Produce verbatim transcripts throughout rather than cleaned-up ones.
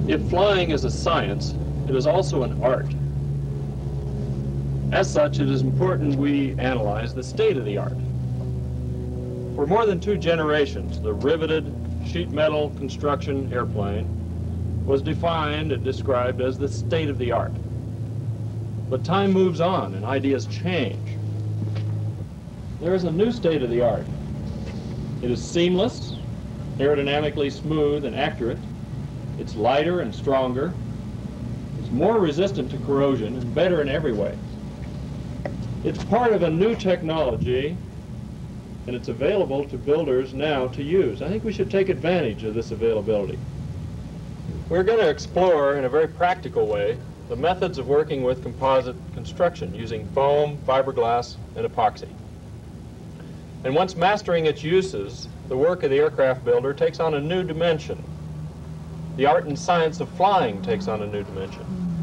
If flying is a science, it is also an art. As such, it is important we analyze the state of the art. For more than two generations, the riveted sheet metal construction airplane was defined and described as the state of the art. But time moves on and ideas change. There is a new state of the art. It is seamless, aerodynamically smooth and accurate. It's lighter and stronger. It's more resistant to corrosion and better in every way. It's part of a new technology, and it's available to builders now to use. I think we should take advantage of this availability. We're going to explore in a very practical way the methods of working with composite construction using foam, fiberglass, and epoxy. And once mastering its uses, the work of the aircraft builder takes on a new dimension. The art and science of flying takes on a new dimension.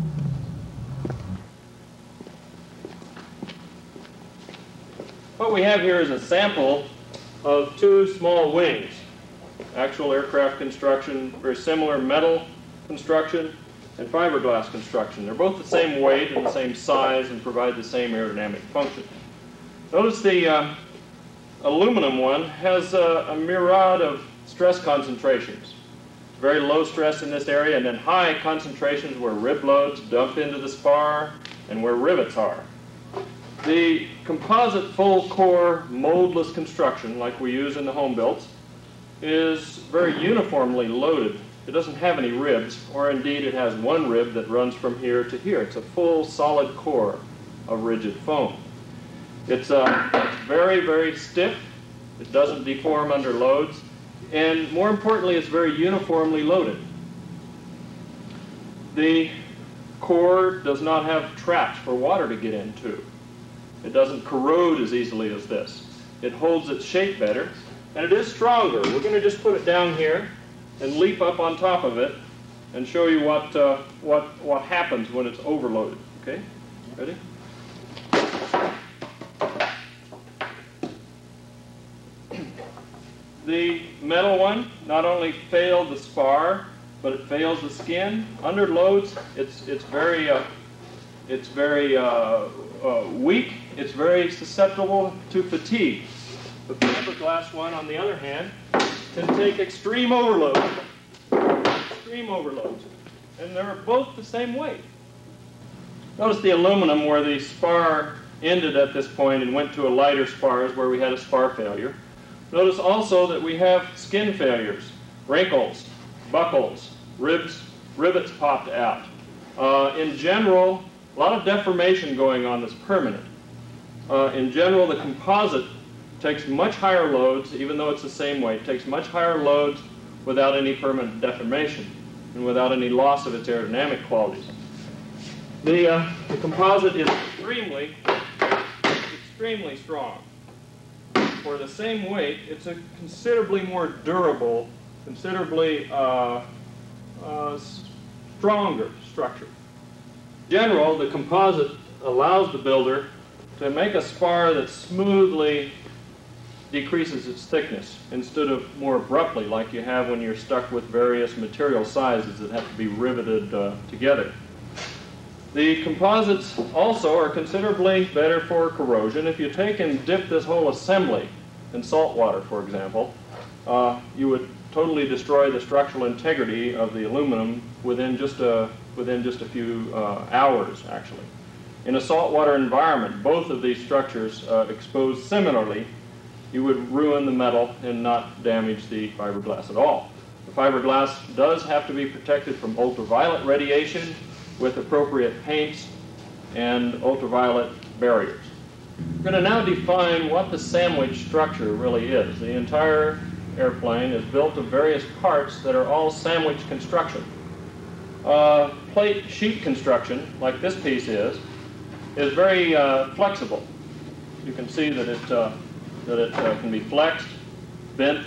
What we have here is a sample of two small wings. Actual aircraft construction, very similar metal construction and fiberglass construction. They're both the same weight and the same size and provide the same aerodynamic function. Notice the uh, aluminum one has a, a myriad of stress concentrations. Very low stress in this area and then high concentrations where rib loads dump into the spar and where rivets are. The composite full core moldless construction, like we use in the home builds, is very uniformly loaded. It doesn't have any ribs, or indeed it has one rib that runs from here to here. It's a full solid core of rigid foam. It's uh, very, very stiff. It doesn't deform under loads. And more importantly, it's very uniformly loaded. The core does not have traps for water to get into. It doesn't corrode as easily as this. It holds its shape better, and it is stronger. We're going to just put it down here and leap up on top of it and show you what, uh, what, what happens when it's overloaded. Okay? Ready? The metal one not only failed the spar, but it fails the skin. Under loads, it's, it's very, uh, it's very uh, uh, weak. It's very susceptible to fatigue. The fiberglass one, on the other hand, can take extreme overload. Extreme overloads. And they're both the same weight. Notice the aluminum where the spar ended at this point and went to a lighter spar is where we had a spar failure. Notice also that we have skin failures, wrinkles, buckles, ribs, rivets popped out. Uh, in general, a lot of deformation going on that's permanent. Uh, in general, the composite takes much higher loads, even though it's the same weight, takes much higher loads without any permanent deformation and without any loss of its aerodynamic qualities. The, uh, the composite is extremely, extremely strong. For the same weight, it's a considerably more durable, considerably uh, uh, stronger structure. In general, the composite allows the builder to make a spar that smoothly decreases its thickness instead of more abruptly like you have when you're stuck with various material sizes that have to be riveted uh, together. The composites also are considerably better for corrosion. If you take and dip this whole assembly in salt water, for example, uh, you would totally destroy the structural integrity of the aluminum within just a, within just a few uh, hours, actually. In a saltwater environment, both of these structures uh, exposed similarly, you would ruin the metal and not damage the fiberglass at all. The fiberglass does have to be protected from ultraviolet radiation with appropriate paints and ultraviolet barriers. We're going to now define what the sandwich structure really is. The entire airplane is built of various parts that are all sandwich construction. Uh, plate sheet construction, like this piece is, is very uh, flexible. You can see that it, uh, that it uh, can be flexed, bent.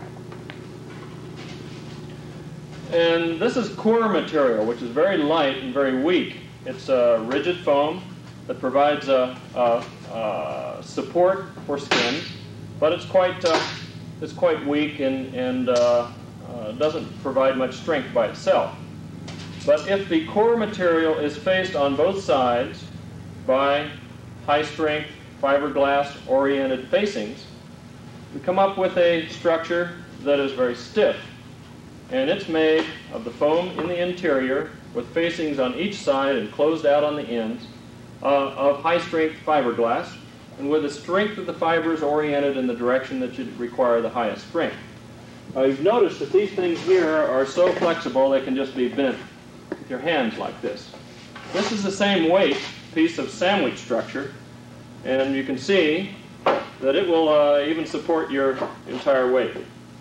And this is core material, which is very light and very weak. It's a rigid foam that provides a, a, a support for skin, but it's quite, uh, it's quite weak and, and uh, uh, doesn't provide much strength by itself. But if the core material is faced on both sides by high-strength fiberglass-oriented facings, we come up with a structure that is very stiff. And it's made of the foam in the interior with facings on each side and closed out on the ends uh, of high-strength fiberglass, and with the strength of the fibers oriented in the direction that should require the highest strength. Uh, you've noticed that these things here are so flexible they can just be bent with your hands like this. This is the same weight piece of sandwich structure, and you can see that it will uh, even support your entire weight.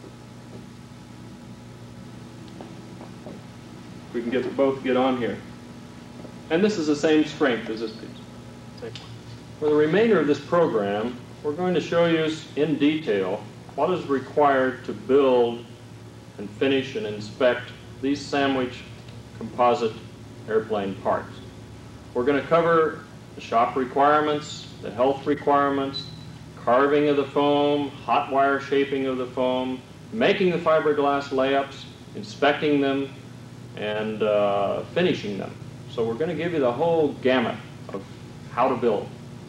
We can get both get on here. And this is the same strength as this piece. For the remainder of this program, we're going to show you in detail what is required to build and finish and inspect these sandwich composite airplane parts. We're going to cover the shop requirements, the health requirements, carving of the foam, hot wire shaping of the foam, making the fiberglass layups, inspecting them, and uh, finishing them. So we're going to give you the whole gamut of how to build.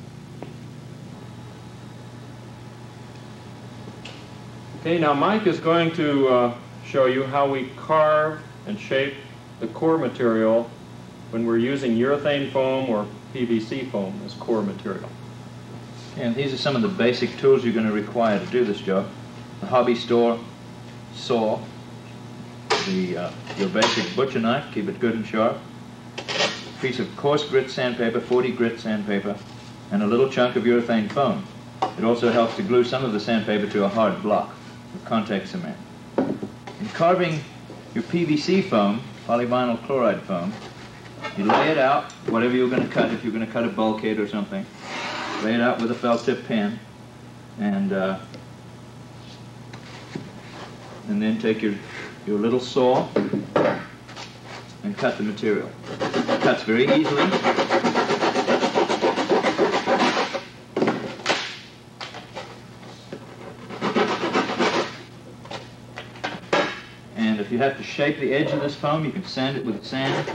Okay, now Mike is going to uh, show you how we carve and shape the core material when we're using urethane foam or P V C foam as core material. And these are some of the basic tools you're going to require to do this job. The hobby store saw, the, uh, your basic butcher knife, keep it good and sharp, a piece of coarse grit sandpaper, forty grit sandpaper, and a little chunk of urethane foam. It also helps to glue some of the sandpaper to a hard block with contact cement. In carving your P V C foam, polyvinyl chloride foam, you lay it out, whatever you're going to cut, if you're going to cut a bulkhead or something, lay it out with a felt tip pen, and uh, and then take your your little saw and cut the material. It cuts very easily. And if you have to shape the edge of this foam, you can sand it with sand.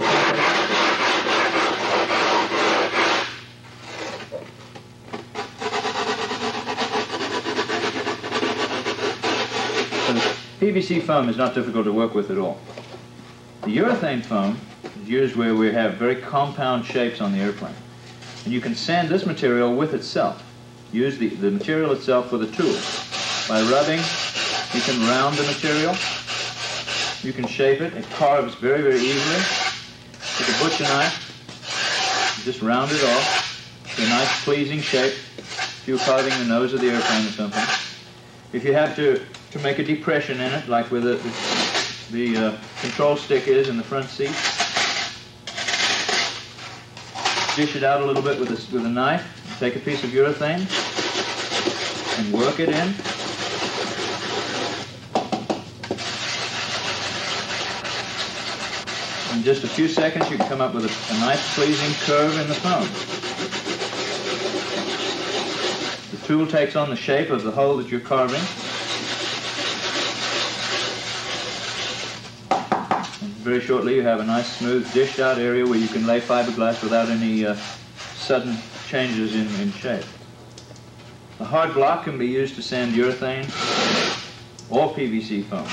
P V C foam is not difficult to work with at all. The urethane foam is used where we have very compound shapes on the airplane. And you can sand this material with itself. Use the, the material itself with a tool. By rubbing, you can round the material. You can shape it. It carves very, very easily. With a butcher knife, you just round it off to a nice, pleasing shape. If you're carving the nose of the airplane or something. If you have to to make a depression in it, like where the, the, the uh, control stick is in the front seat. Dish it out a little bit with a, with a knife. Take a piece of urethane and work it in. In just a few seconds you can come up with a, a nice pleasing curve in the foam. The tool takes on the shape of the hole that you're carving. Very shortly you have a nice smooth dished out area where you can lay fiberglass without any uh, sudden changes in, in shape. The hard block can be used to sand urethane or P V C foam.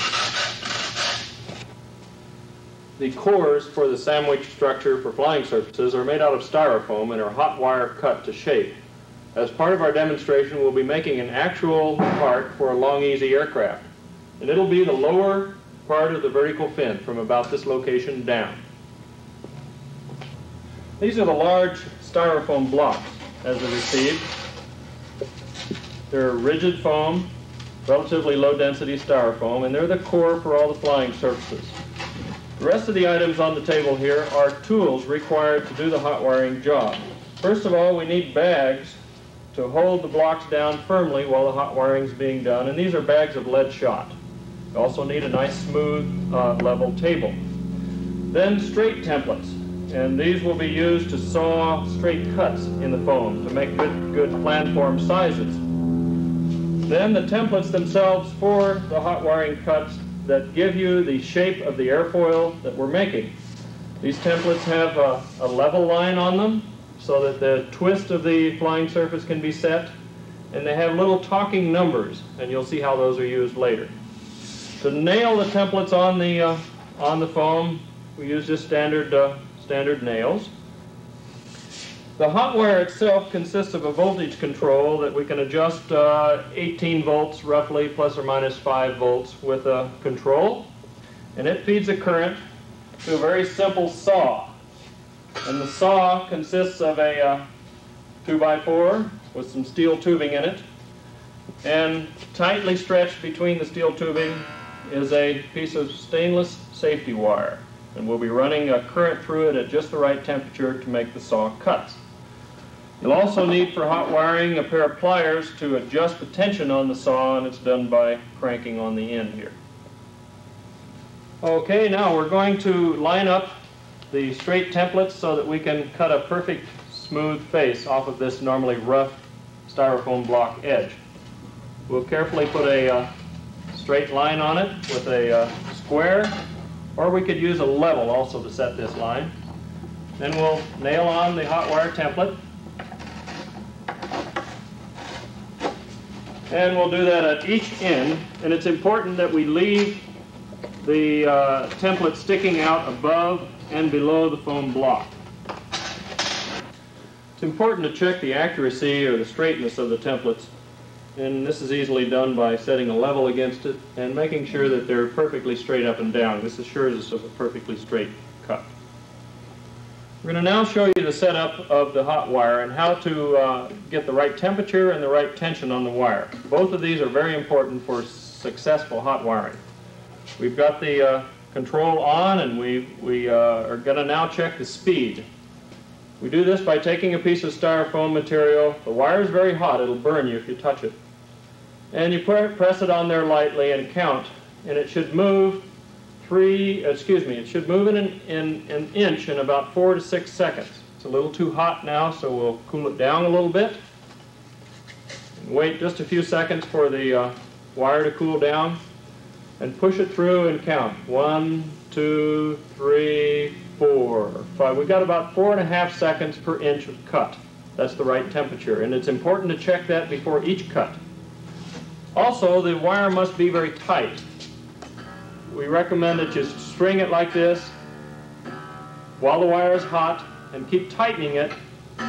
The cores for the sandwich structure for flying surfaces are made out of styrofoam and are hot wire cut to shape. As part of our demonstration, we'll be making an actual part for a Long-EZ aircraft. And it'll be the lower part of the vertical fin from about this location down. These are the large styrofoam blocks as they're received. They're rigid foam, relatively low density styrofoam, and they're the core for all the flying surfaces. The rest of the items on the table here are tools required to do the hot wiring job. First of all, we need bags to hold the blocks down firmly while the hot wiring is being done, and these are bags of lead shot. You also need a nice smooth uh, level table. Then straight templates, and these will be used to saw straight cuts in the foam to make good, good planform sizes. Then the templates themselves for the hot wiring cuts that give you the shape of the airfoil that we're making. These templates have a, a level line on them so that the twist of the flying surface can be set, and they have little talking numbers, and you'll see how those are used later. To nail the templates on the uh, on the foam, we use just standard uh, standard nails. The hot wire itself consists of a voltage control that we can adjust uh, eighteen volts roughly, plus or minus five volts with a control, and it feeds a current to a very simple saw. And the saw consists of a uh, two by four with some steel tubing in it, and tightly stretched between the steel tubing is a piece of stainless safety wire, and we'll be running a current through it at just the right temperature to make the saw cuts. You'll also need for hot wiring a pair of pliers to adjust the tension on the saw, and it's done by cranking on the end here. Okay, now we're going to line up the straight templates so that we can cut a perfect smooth face off of this normally rough styrofoam block edge. We'll carefully put a uh, straight line on it with a uh, square, or we could use a level also to set this line. Then we'll nail on the hot wire template, and we'll do that at each end, and it's important that we leave the uh, template sticking out above and below the foam block. It's important to check the accuracy or the straightness of the templates, and this is easily done by setting a level against it and making sure that they're perfectly straight up and down. This assures us of a perfectly straight cut. We're going to now show you the setup of the hot wire and how to uh, get the right temperature and the right tension on the wire. Both of these are very important for successful hot wiring. We've got the uh, control on, and we, we uh, are going to now check the speed. We do this by taking a piece of styrofoam material. The wire is very hot, it'll burn you if you touch it. And you press it on there lightly and count, and it should move three, excuse me, it should move in an, in an inch in about four to six seconds. It's a little too hot now, so we'll cool it down a little bit. And wait just a few seconds for the uh, wire to cool down, and push it through and count. One, two, three, four, five. We've got about four and a half seconds per inch of cut. That's the right temperature, and it's important to check that before each cut. Also, the wire must be very tight. We recommend that you string it like this while the wire is hot, and keep tightening it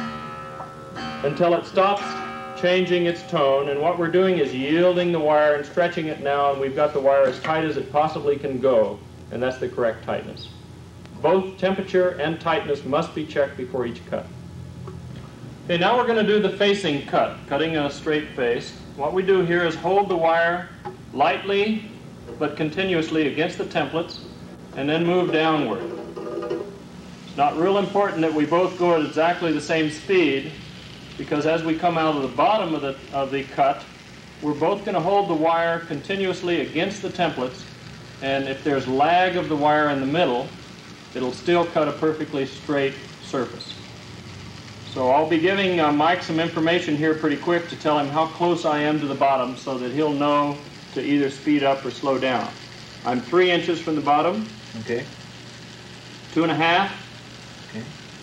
until it stops changing its tone. And what we're doing is yielding the wire and stretching it now, and we've got the wire as tight as it possibly can go, and that's the correct tightness. Both temperature and tightness must be checked before each cut. Okay, now we're going to do the facing cut, cutting a straight face. What we do here is hold the wire lightly but continuously against the templates, and then move downward. It's not real important that we both go at exactly the same speed, because as we come out of the bottom of the, of the cut, we're both going to hold the wire continuously against the templates, and if there's lag of the wire in the middle, it'll still cut a perfectly straight surface. So I'll be giving uh, Mike some information here pretty quick to tell him how close I am to the bottom so that he'll know to either speed up or slow down. I'm three inches from the bottom. Okay. Two and a half. Okay.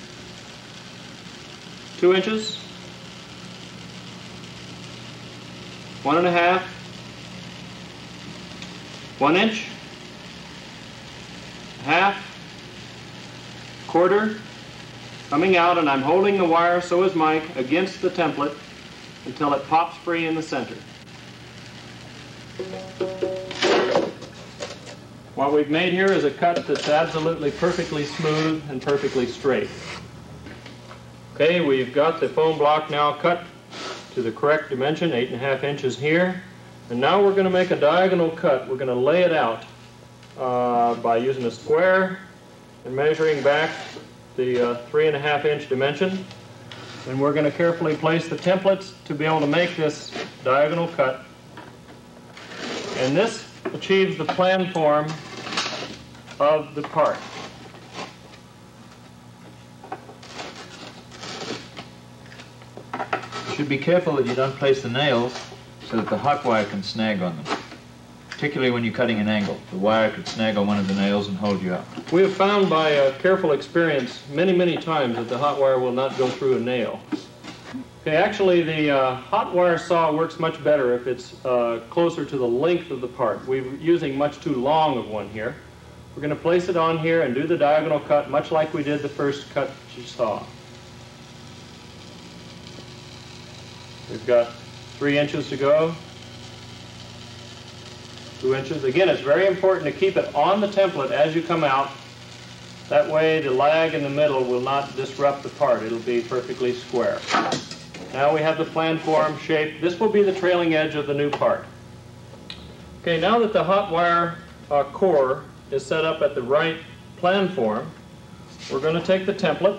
Two inches. One and a half. One inch. Half. Quarter. Coming out, and I'm holding the wire, so is Mike, against the template until it pops free in the center. What we've made here is a cut that's absolutely perfectly smooth and perfectly straight. Okay, we've got the foam block now cut to the correct dimension, eight and a half inches here. And now we're going to make a diagonal cut. We're going to lay it out uh, by using a square and measuring back the uh, three and a half inch dimension. And we're going to carefully place the templates to be able to make this diagonal cut. And this achieves the plan form of the part. You should be careful that you don't place the nails so that the hot wire can snag on them. particularly when you're cutting an angle. The wire could snag on one of the nails and hold you up. We have found by uh, careful experience many, many times that the hot wire will not go through a nail. Okay, actually the uh, hot wire saw works much better if it's uh, closer to the length of the part. We're using much too long of one here. We're going to place it on here and do the diagonal cut much like we did the first cut you saw. We've got three inches to go. Two inches. Again, it's very important to keep it on the template as you come out. That way the lag in the middle will not disrupt the part. It'll be perfectly square. Now we have the plan form shape. This will be the trailing edge of the new part. Okay, now that the hot wire uh, core is set up at the right plan form, we're going to take the template.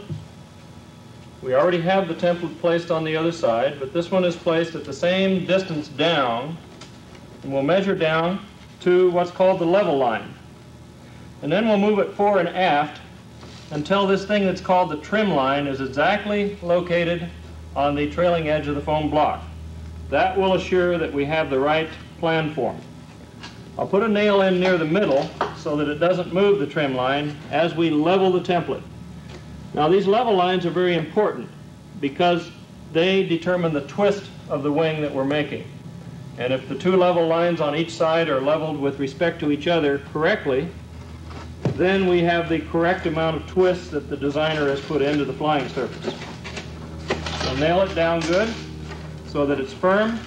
We already have the template placed on the other side, but this one is placed at the same distance down, and we'll measure down to what's called the level line. And then we'll move it fore and aft until this thing that's called the trim line is exactly located on the trailing edge of the foam block. That will assure that we have the right plan form. I'll put a nail in near the middle so that it doesn't move the trim line as we level the template. Now these level lines are very important because they determine the twist of the wing that we're making. And if the two level lines on each side are leveled with respect to each other correctly, then we have the correct amount of twist that the designer has put into the flying surface. So nail it down good so that it's firm.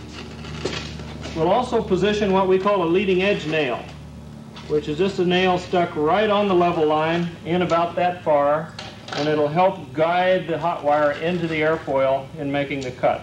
We'll also position what we call a leading edge nail, which is just a nail stuck right on the level line in about that far, and it'll help guide the hot wire into the airfoil in making the cut.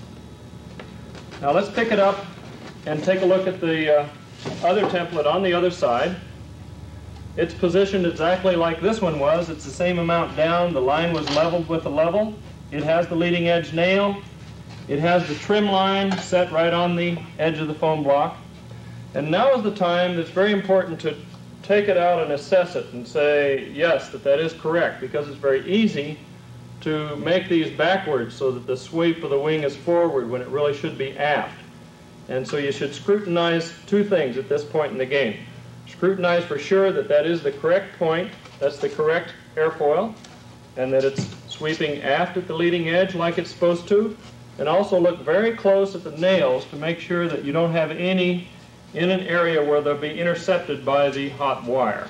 Now let's pick it up and take a look at the uh, other template on the other side. It's positioned exactly like this one was. It's the same amount down. The line was leveled with the level. It has the leading edge nail. It has the trim line set right on the edge of the foam block. And now is the time that's very important to take it out and assess it and say, yes, that that is correct, because it's very easy to make these backwards so that the sweep of the wing is forward when it really should be aft. And so you should scrutinize two things at this point in the game. Scrutinize for sure that that is the correct point, that's the correct airfoil, and that it's sweeping aft at the leading edge like it's supposed to. And also look very close at the nails to make sure that you don't have any in an area where they'll be intercepted by the hot wire.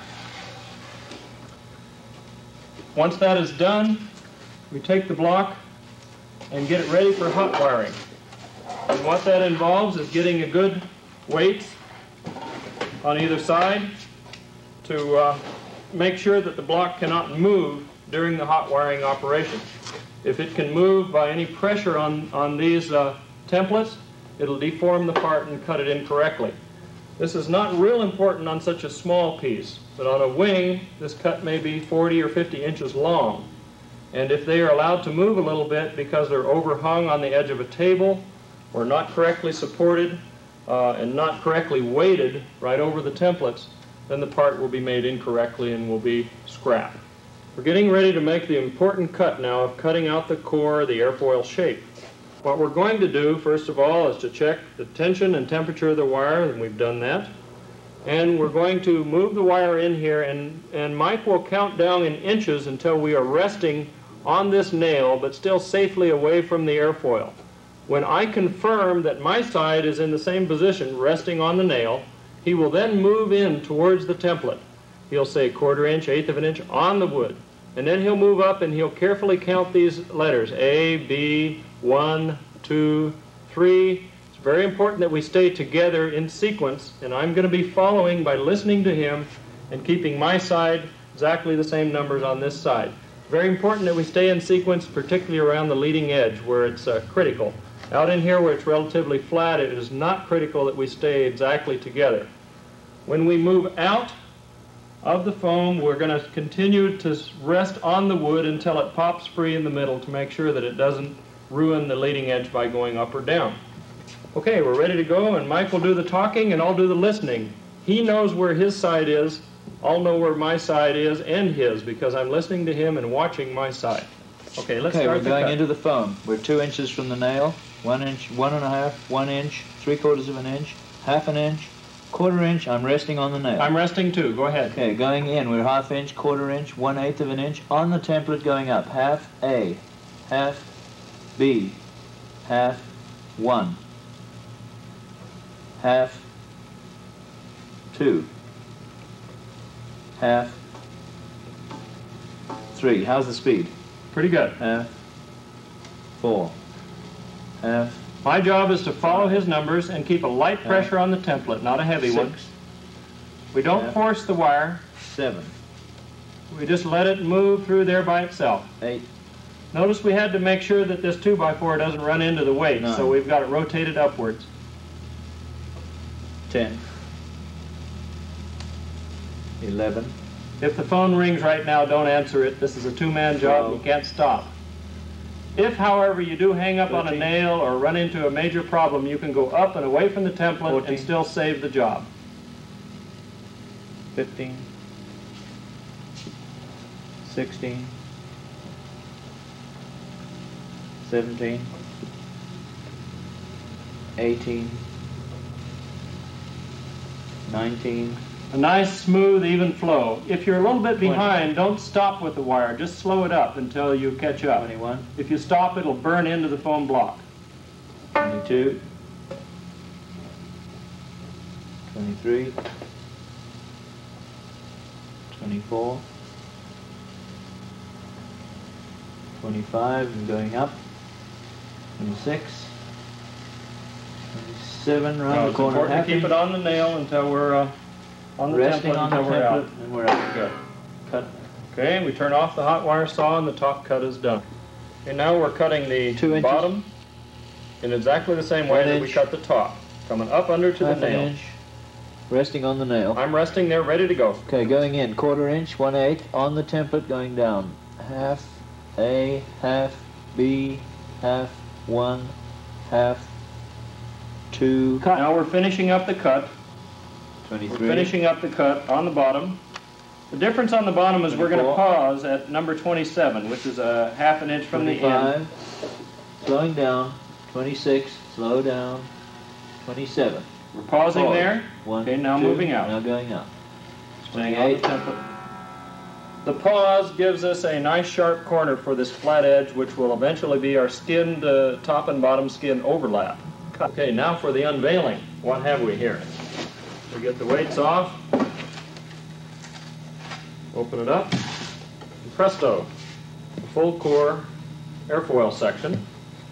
Once that is done, we take the block and get it ready for hot wiring. And what that involves is getting a good weight on either side to uh, make sure that the block cannot move during the hot wiring operation. If it can move by any pressure on, on these uh, templates, it'll deform the part and cut it incorrectly. This is not real important on such a small piece, but on a wing, this cut may be forty or fifty inches long. And if they are allowed to move a little bit because they're overhung on the edge of a table or not correctly supported uh, and not correctly weighted right over the templates, then the part will be made incorrectly and will be scrapped. We're getting ready to make the important cut now of cutting out the core, the airfoil shape. What we're going to do, first of all, is to check the tension and temperature of the wire, and we've done that. And we're going to move the wire in here, and, and Mike will count down in inches until we are resting on this nail, but still safely away from the airfoil. When I confirm that my side is in the same position, resting on the nail, he will then move in towards the template. He'll say quarter inch, eighth of an inch on the wood. And then he'll move up and he'll carefully count these letters, A, B, one, two, three. It's very important that we stay together in sequence, and I'm going to be following by listening to him and keeping my side exactly the same numbers on this side. Very important that we stay in sequence, particularly around the leading edge where it's uh, critical. Out in here where it's relatively flat, it is not critical that we stay exactly together. When we move out of the foam, we're going to continue to rest on the wood until it pops free in the middle to make sure that it doesn't ruin the leading edge by going up or down. Okay, we're ready to go, and Mike will do the talking and I'll do the listening. He knows where his side is, I'll know where my side is and his, because I'm listening to him and watching my side. Okay, let's okay, start we're the going cut. into the foam. We're two inches from the nail, one inch, one and a half, one inch, three quarters of an inch, half an inch, Quarter inch, I'm resting on the nail. I'm resting too. Go ahead. Okay, going in, we're half inch, quarter inch, one eighth of an inch on the template going up. Half A, half B, half one, half two, half three. How's the speed? Pretty good. Half four, half My job is to follow his numbers and keep a light pressure on the template, not a heavy six, one. We don't half, force the wire. seven, We just let it move through there by itself. eight, Notice we had to make sure that this two by four doesn't run into the weight, nine, so we've got it rotated upwards. ten, eleven, If the phone rings right now, don't answer it. This is a two-man job. You can't stop. If, however, you do hang up on a thirteen, nail or run into a major problem, you can go up and away from the template fourteen, and still save the job. fifteen, sixteen, seventeen, eighteen, nineteen, A nice, smooth, even flow. If you're a little bit behind, don't stop with the wire. Just slow it up until you catch up. twenty-one, If you stop, it'll burn into the foam block. twenty-two, twenty-three, twenty-four, twenty-five and going up, twenty-six, twenty-seven, Now, round the it's corner, important half to keep inch, it on the nail until we're uh, on the resting template on the until we're out. template, and we're out. Good. Cut. Okay, we turn off the hot wire saw and the top cut is done. Okay, now we're cutting the Two inches. bottom in exactly the same way One that we inch. cut the top. Coming up under to the Half an nail. inch, resting on the nail. I'm resting there, ready to go. Okay, going in, quarter inch, one eighth, on the template, going down. Half A, half B, half one, half two, Cut. Now we're finishing up the cut. We're twenty-three, finishing up the cut on the bottom. The difference on the bottom is we're going to twenty-four, pause at number twenty-seven, which is a half an inch from the end. twenty-five, slowing down, twenty-six, slow down, twenty-seven. We're pausing Pause. there. One, Okay, now two, moving out. Now going up. Staying on the template. The pause gives us a nice sharp corner for this flat edge, which will eventually be our skinned uh, top and bottom skin overlap. Okay, now for the unveiling. What have we here? We get the weights off. Open it up. And presto, the full core airfoil section.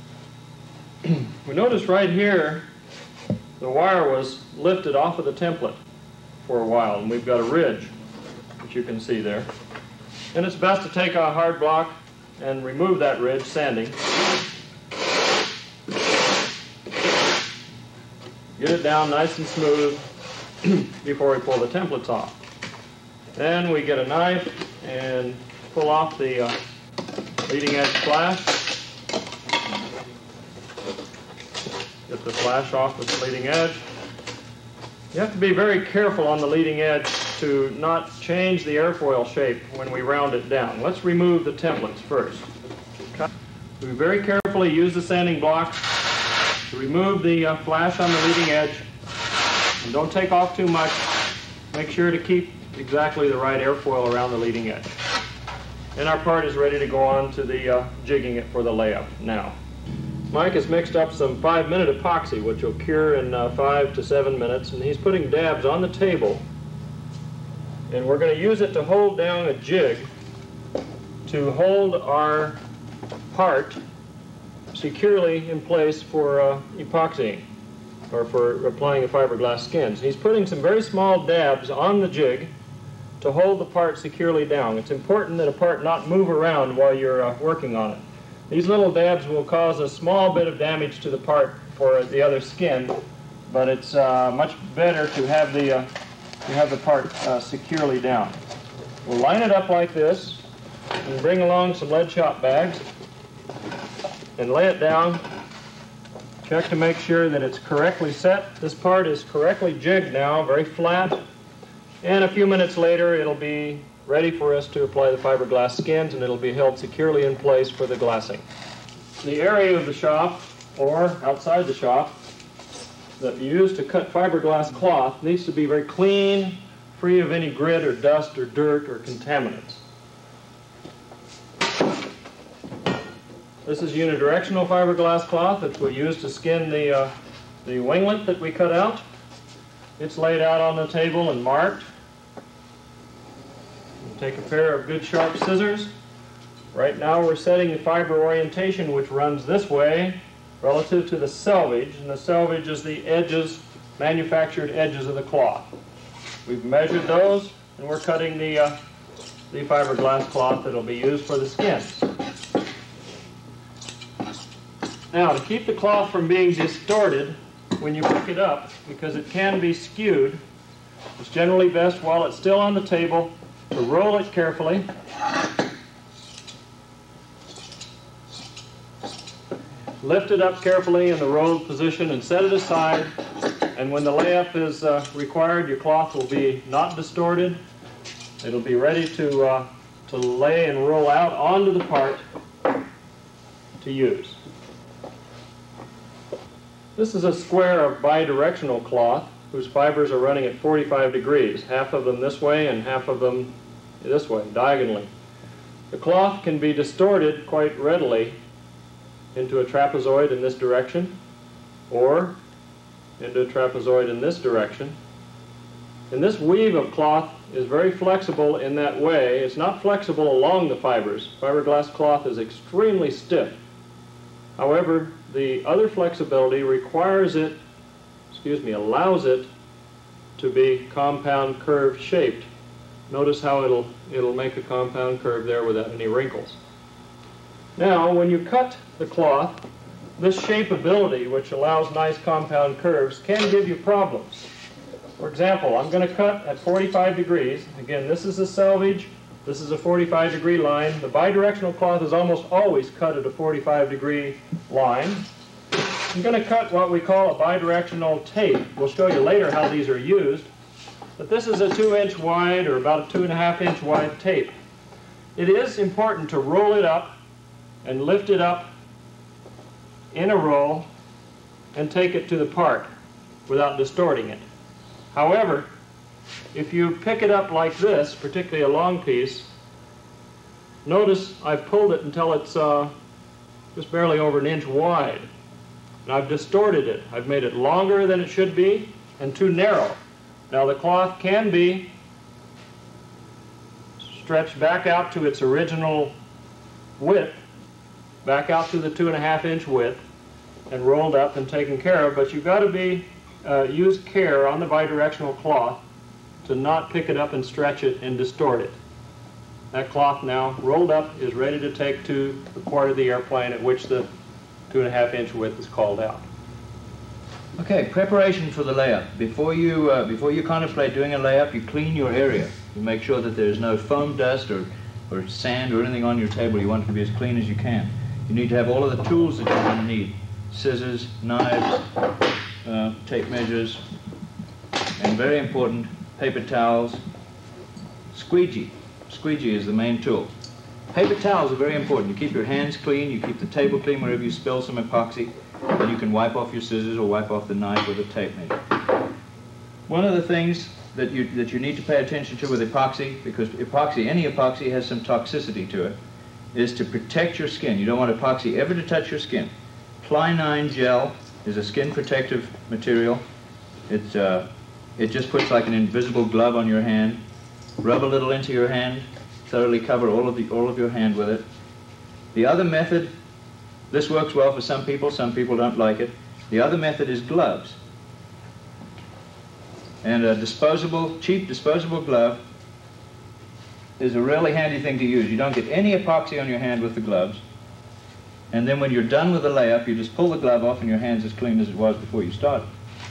We notice right here the wire was lifted off of the template for a while, and we've got a ridge, which you can see there. And it's best to take a hard block and remove that ridge, sanding. Get it down nice and smooth before we pull the templates off. Then we get a knife and pull off the uh, leading edge flash. Get the flash off the leading edge. You have to be very careful on the leading edge to not change the airfoil shape when we round it down. Let's remove the templates first. We very carefully use the sanding block to remove the uh, flash on the leading edge. And don't take off too much. Make sure to keep exactly the right airfoil around the leading edge. And our part is ready to go on to the uh, jigging it for the layup now. Mike has mixed up some five-minute epoxy, which will cure in uh, five to seven minutes, and he's putting dabs on the table. And we're going to use it to hold down a jig to hold our part securely in place for uh, epoxying, or for applying the fiberglass skins. He's putting some very small dabs on the jig to hold the part securely down. It's important that a part not move around while you're uh, working on it. These little dabs will cause a small bit of damage to the part for the other skin, but it's uh, much better to have the, uh, to have the part uh, securely down. We'll line it up like this and bring along some lead shop bags and lay it down. Check to make sure that it's correctly set. This part is correctly jigged now, very flat. And a few minutes later it'll be ready for us to apply the fiberglass skins, and it'll be held securely in place for the glassing. The area of the shop, or outside the shop, that you use to cut fiberglass cloth needs to be very clean, free of any grit or dust or dirt or contaminants. This is unidirectional fiberglass cloth that we use to skin the, uh, the winglet that we cut out. It's laid out on the table and marked. You take a pair of good sharp scissors. Right now we're setting the fiber orientation, which runs this way relative to the selvage, and the selvage is the edges, manufactured edges of the cloth. We've measured those, and we're cutting the, uh, the fiberglass cloth that will be used for the skin. Now, to keep the cloth from being distorted when you pick it up, because it can be skewed, it's generally best while it's still on the table to roll it carefully. Lift it up carefully in the rolled position and set it aside. And when the layup is uh, required, your cloth will be not distorted. It'll be ready to, uh, to lay and roll out onto the part to use. This is a square of bidirectional cloth whose fibers are running at forty-five degrees, half of them this way and half of them this way, diagonally. The cloth can be distorted quite readily into a trapezoid in this direction, or into a trapezoid in this direction. And this weave of cloth is very flexible in that way. It's not flexible along the fibers. Fiberglass cloth is extremely stiff. However, the other flexibility requires it, excuse me, allows it to be compound curve shaped. Notice how it'll, it'll make a compound curve there without any wrinkles. Now, when you cut the cloth, this shapeability, which allows nice compound curves, can give you problems. For example, I'm going to cut at forty-five degrees. Again, this is a selvage. This is a forty-five degree line. The bidirectional cloth is almost always cut at a forty-five degree line. I'm going to cut what we call a bidirectional tape. We'll show you later how these are used. But this is a two inch wide or about a two and a half inch wide tape. It is important to roll it up and lift it up in a roll and take it to the part without distorting it. However, if you pick it up like this, particularly a long piece, notice I've pulled it until it's uh, just barely over an inch wide. And I've distorted it. I've made it longer than it should be and too narrow. Now the cloth can be stretched back out to its original width, back out to the two and a half inch width, and rolled up and taken care of, but you've got to be uh, use care on the bidirectional cloth to not pick it up and stretch it and distort it. That cloth now rolled up is ready to take to the part of the airplane at which the two and a half inch width is called out. Okay, preparation for the layup. Before you, uh, before you contemplate doing a layup, you clean your area. You make sure that there's no foam dust or, or sand or anything on your table. You want it to be as clean as you can. You need to have all of the tools that you're going to need. Scissors, knives, uh, tape measures, and very important, paper towels. Squeegee. Squeegee is the main tool. Paper towels are very important. You keep your hands clean, you keep the table clean whenever you spill some epoxy, and you can wipe off your scissors or wipe off the knife with a tape measure. One of the things that you, that you need to pay attention to with epoxy, because epoxy, any epoxy has some toxicity to it, is to protect your skin. You don't want epoxy ever to touch your skin. Ply-nine gel is a skin protective material. It's, uh, it just puts like an invisible glove on your hand. Rub a little into your hand, thoroughly cover all of, the, all of your hand with it. The other method, this works well for some people, some people don't like it. The other method is gloves. And a disposable, cheap disposable glove is a really handy thing to use. You don't get any epoxy on your hand with the gloves. And then when you're done with the layup, you just pull the glove off and your hand's as clean as it was before you started.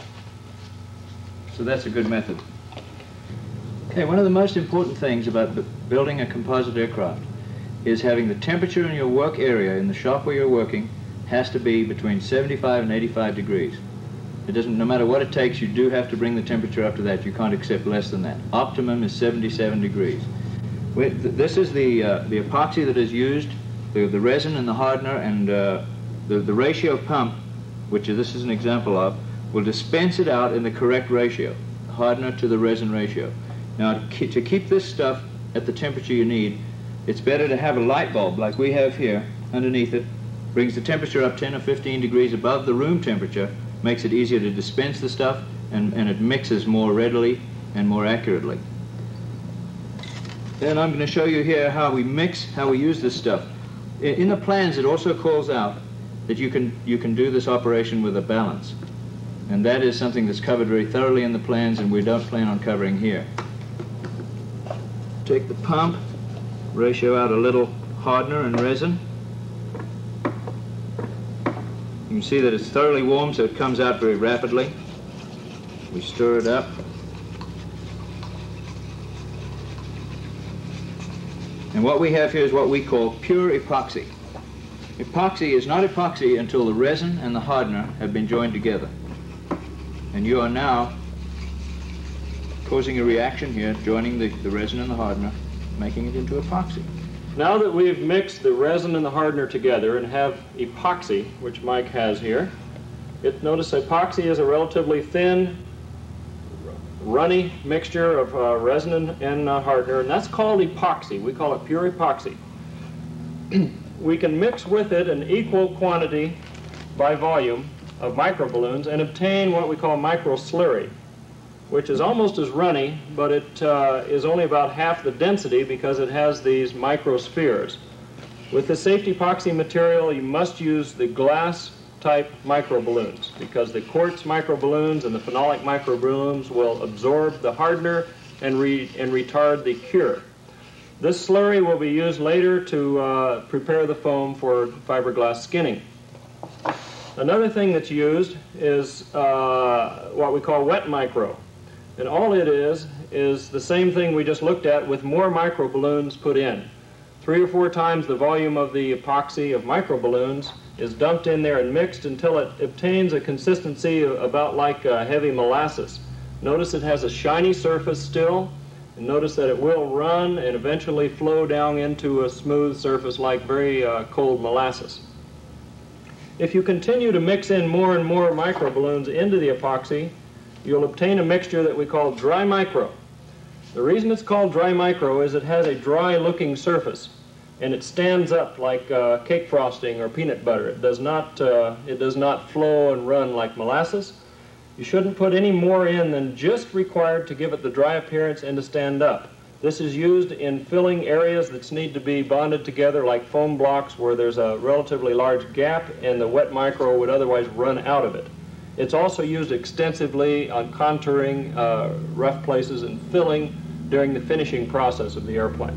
So that's a good method. Okay, one of the most important things about building a composite aircraft is having the temperature in your work area, in the shop where you're working, has to be between seventy-five and eighty-five degrees. It doesn't, no matter what it takes, you do have to bring the temperature up to that. You can't accept less than that. Optimum is seventy-seven degrees. This is the, uh, the epoxy that is used, the, the resin and the hardener, and uh, the, the ratio pump, which this is an example of, will dispense it out in the correct ratio, hardener to the resin ratio. Now, to keep, to keep this stuff at the temperature you need, it's better to have a light bulb like we have here underneath it. Brings the temperature up ten or fifteen degrees above the room temperature, makes it easier to dispense the stuff, and, and it mixes more readily and more accurately. Then I'm going to show you here how we mix, how we use this stuff. In, in the plans, it also calls out that you can, you can do this operation with a balance. And that is something that's covered very thoroughly in the plans, and we don't plan on covering here. Take the pump, ratio out a little hardener and resin. You can see that it's thoroughly warm, so it comes out very rapidly. We stir it up. And what we have here is what we call pure epoxy. Epoxy is not epoxy until the resin and the hardener have been joined together. And you are now causing a reaction here, joining the, the resin and the hardener, making it into epoxy. Now that we've mixed the resin and the hardener together and have epoxy, which Mike has here, it, notice epoxy is a relatively thin, runny mixture of uh, resin and, and uh, hardener, and that's called epoxy. We call it pure epoxy. We can mix with it an equal quantity by volume of microballoons and obtain what we call micro slurry, which is almost as runny, but it uh, is only about half the density because it has these microspheres. With the safety epoxy material, you must use the glass type microballoons because the quartz microballoons and the phenolic microballoons will absorb the hardener and, re and retard the cure. This slurry will be used later to uh, prepare the foam for fiberglass skinning. Another thing that's used is uh, what we call wet micro. And all it is, is the same thing we just looked at with more microballoons put in. Three or four times the volume of the epoxy of microballoons is dumped in there and mixed until it obtains a consistency about like uh, heavy molasses. Notice it has a shiny surface still, and notice that it will run and eventually flow down into a smooth surface like very uh, cold molasses. If you continue to mix in more and more microballoons into the epoxy, you'll obtain a mixture that we call dry micro. The reason it's called dry micro is it has a dry looking surface and it stands up like uh, cake frosting or peanut butter. It does not, uh, it does not flow and run like molasses. You shouldn't put any more in than just required to give it the dry appearance and to stand up. This is used in filling areas that need to be bonded together like foam blocks where there's a relatively large gap and the wet micro would otherwise run out of it. It's also used extensively on contouring uh, rough places and filling during the finishing process of the airplane.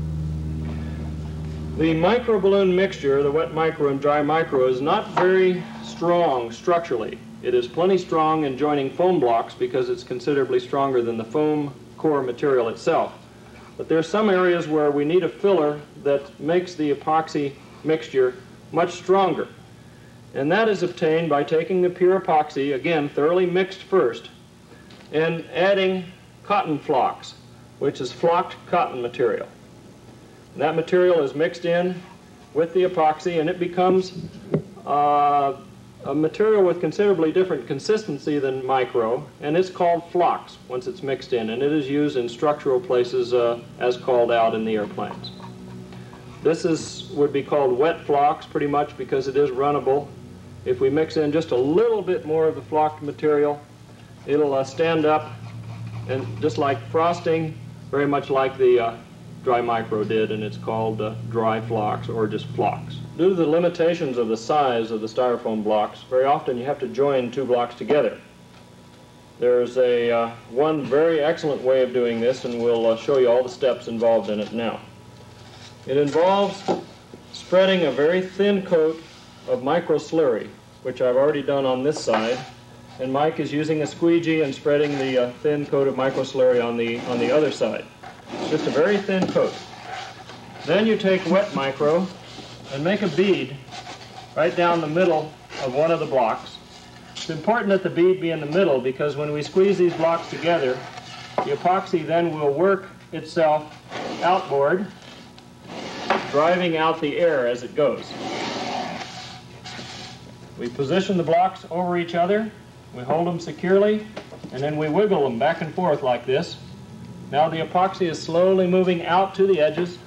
The microballoon mixture, the wet micro and dry micro, is not very strong structurally. It is plenty strong in joining foam blocks because it's considerably stronger than the foam core material itself. But there are some areas where we need a filler that makes the epoxy mixture much stronger. And that is obtained by taking the pure epoxy, again, thoroughly mixed first, and adding cotton flocks, which is flocked cotton material. And that material is mixed in with the epoxy, and it becomes uh, a material with considerably different consistency than micro, and it's called flocks once it's mixed in, and it is used in structural places uh, as called out in the airplanes. This is, would be called wet flocks pretty much because it is runnable. If we mix in just a little bit more of the flocked material, it'll uh, stand up, and just like frosting, very much like the uh, dry micro did, and it's called uh, dry flocks or just flocks. Due to the limitations of the size of the styrofoam blocks, very often you have to join two blocks together. There's a uh, one very excellent way of doing this, and we'll uh, show you all the steps involved in it now. It involves spreading a very thin coat of micro slurry, which I've already done on this side, and Mike is using a squeegee and spreading the uh, thin coat of micro slurry on the on the other side. Just a very thin coat. Then you take wet micro and make a bead right down the middle of one of the blocks. It's important that the bead be in the middle because when we squeeze these blocks together, the epoxy then will work itself outboard, driving out the air as it goes. We position the blocks over each other We hold them securely, and then we wiggle them back and forth like this. Now the epoxy is slowly moving out to the edges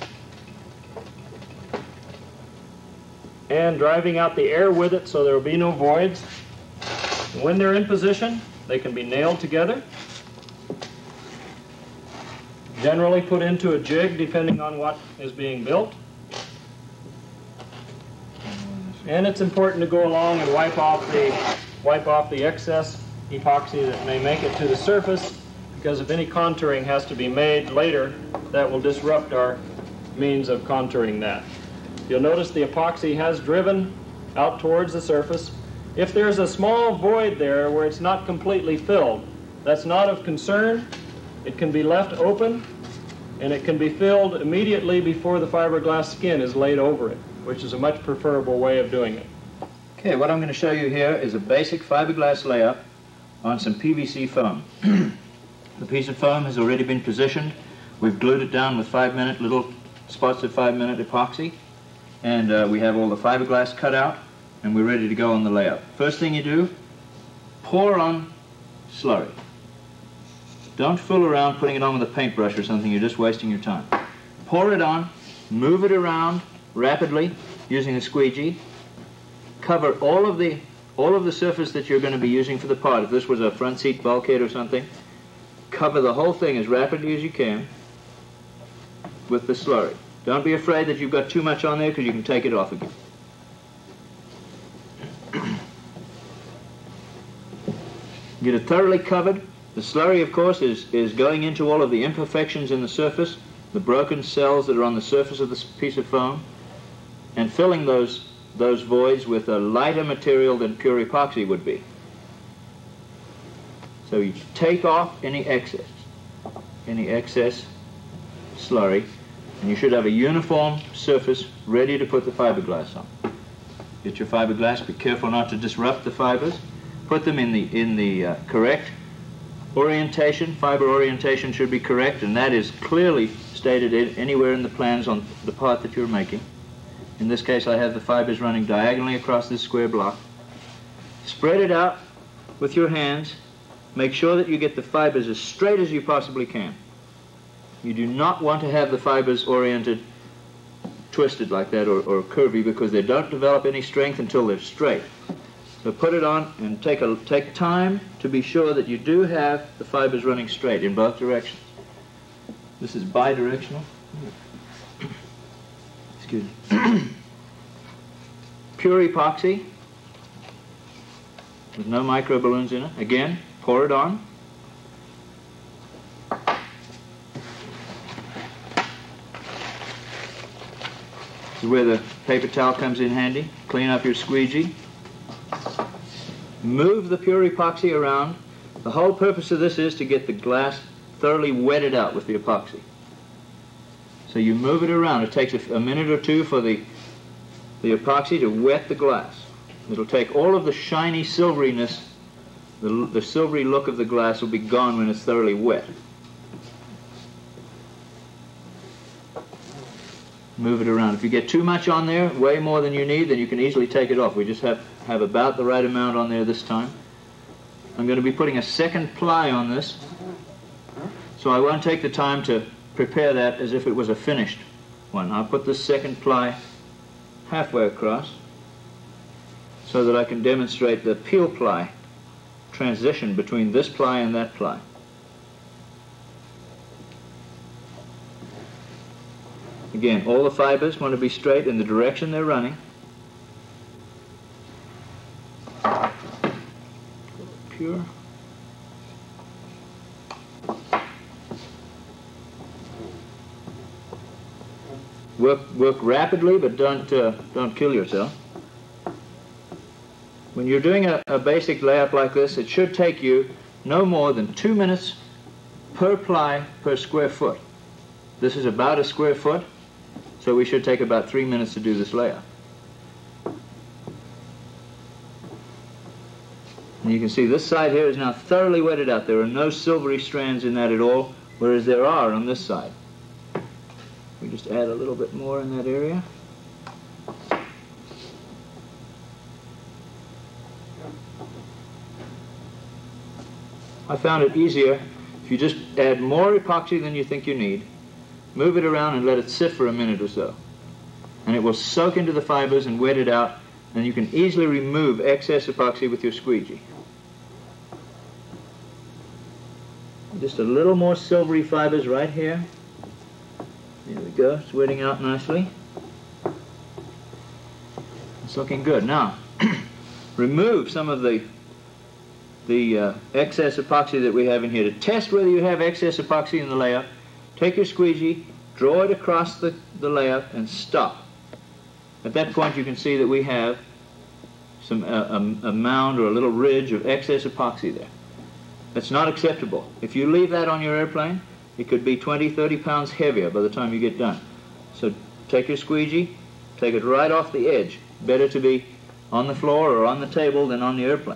and driving out the air with it so there will be no voids. When they're in position, they can be nailed together, generally put into a jig depending on what is being built. And it's important to go along and wipe off the wipe off the excess epoxy that may make it to the surface, because if any contouring has to be made later, that will disrupt our means of contouring that. You'll notice the epoxy has driven out towards the surface. If there's a small void there where it's not completely filled, that's not of concern. It can be left open, and it can be filled immediately before the fiberglass skin is laid over it, which is a much preferable way of doing it. Okay, what I'm going to show you here is a basic fiberglass layup on some P V C foam. The piece of foam has already been positioned. We've glued it down with five-minute little spots of five-minute epoxy, and uh, we have all the fiberglass cut out, and we're ready to go on the layup. First thing you do, pour on slurry. Don't fool around putting it on with a paintbrush or something. You're just wasting your time. Pour it on, move it around rapidly using a squeegee. Cover all of the all of the surface that you're going to be using for the part. If this was a front seat bulkhead or something, cover the whole thing as rapidly as you can with the slurry. Don't be afraid that you've got too much on there, because you can take it off again. Get it thoroughly covered. The slurry, of course, is, is going into all of the imperfections in the surface, the broken cells that are on the surface of this piece of foam, and filling those, those voids with a lighter material than pure epoxy would be. So you take off any excess, any excess slurry, and you should have a uniform surface ready to put the fiberglass on. Get your fiberglass, be careful not to disrupt the fibers. Put them in the, in the uh, correct orientation. Fiber orientation should be correct, and that is clearly stated in, anywhere in the plans on the part that you're making. In this case, I have the fibers running diagonally across this square block. Spread it out with your hands. Make sure that you get the fibers as straight as you possibly can. You do not want to have the fibers oriented, twisted like that, or, or curvy, because they don't develop any strength until they're straight. So put it on and take, a, take time to be sure that you do have the fibers running straight in both directions. This is bidirectional. Excuse me. Pure epoxy with no micro balloons in it. Again, pour it on. This is where the paper towel comes in handy. Clean up your squeegee. Move the pure epoxy around. The whole purpose of this is to get the glass thoroughly wetted out with the epoxy. So you move it around. It takes a, a minute or two for the, the epoxy to wet the glass. It'll take all of the shiny silveriness, the, the silvery look of the glass will be gone when it's thoroughly wet. Move it around. If you get too much on there, way more than you need, then you can easily take it off. We just have have about the right amount on there this time. I'm going to be putting a second ply on this, so I won't take the time to prepare that as if it was a finished one. I'll put this second ply halfway across so that I can demonstrate the peel ply transition between this ply and that ply. Again, all the fibers want to be straight in the direction they're running. Pure. Work, work rapidly, but don't, uh, don't kill yourself. When you're doing a, a basic layup like this, it should take you no more than two minutes per ply per square foot. This is about a square foot, so we should take about three minutes to do this layup. And you can see this side here is now thoroughly wetted out. There are no silvery strands in that at all, whereas there are on this side. We just add a little bit more in that area. I found it easier if you just add more epoxy than you think you need, move it around and let it sit for a minute or so. And it will soak into the fibers and wet it out, and you can easily remove excess epoxy with your squeegee. Just a little more silvery fibers right here. There we go, it's wetting out nicely. It's looking good. Now, remove some of the the uh, excess epoxy that we have in here. To test whether you have excess epoxy in the layup, take your squeegee, draw it across the, the layup, and stop. At that point you can see that we have some uh, a, a mound or a little ridge of excess epoxy there. That's not acceptable. If you leave that on your airplane, it could be twenty, thirty pounds heavier by the time you get done. So take your squeegee, take it right off the edge. Better to be on the floor or on the table than on the airplane.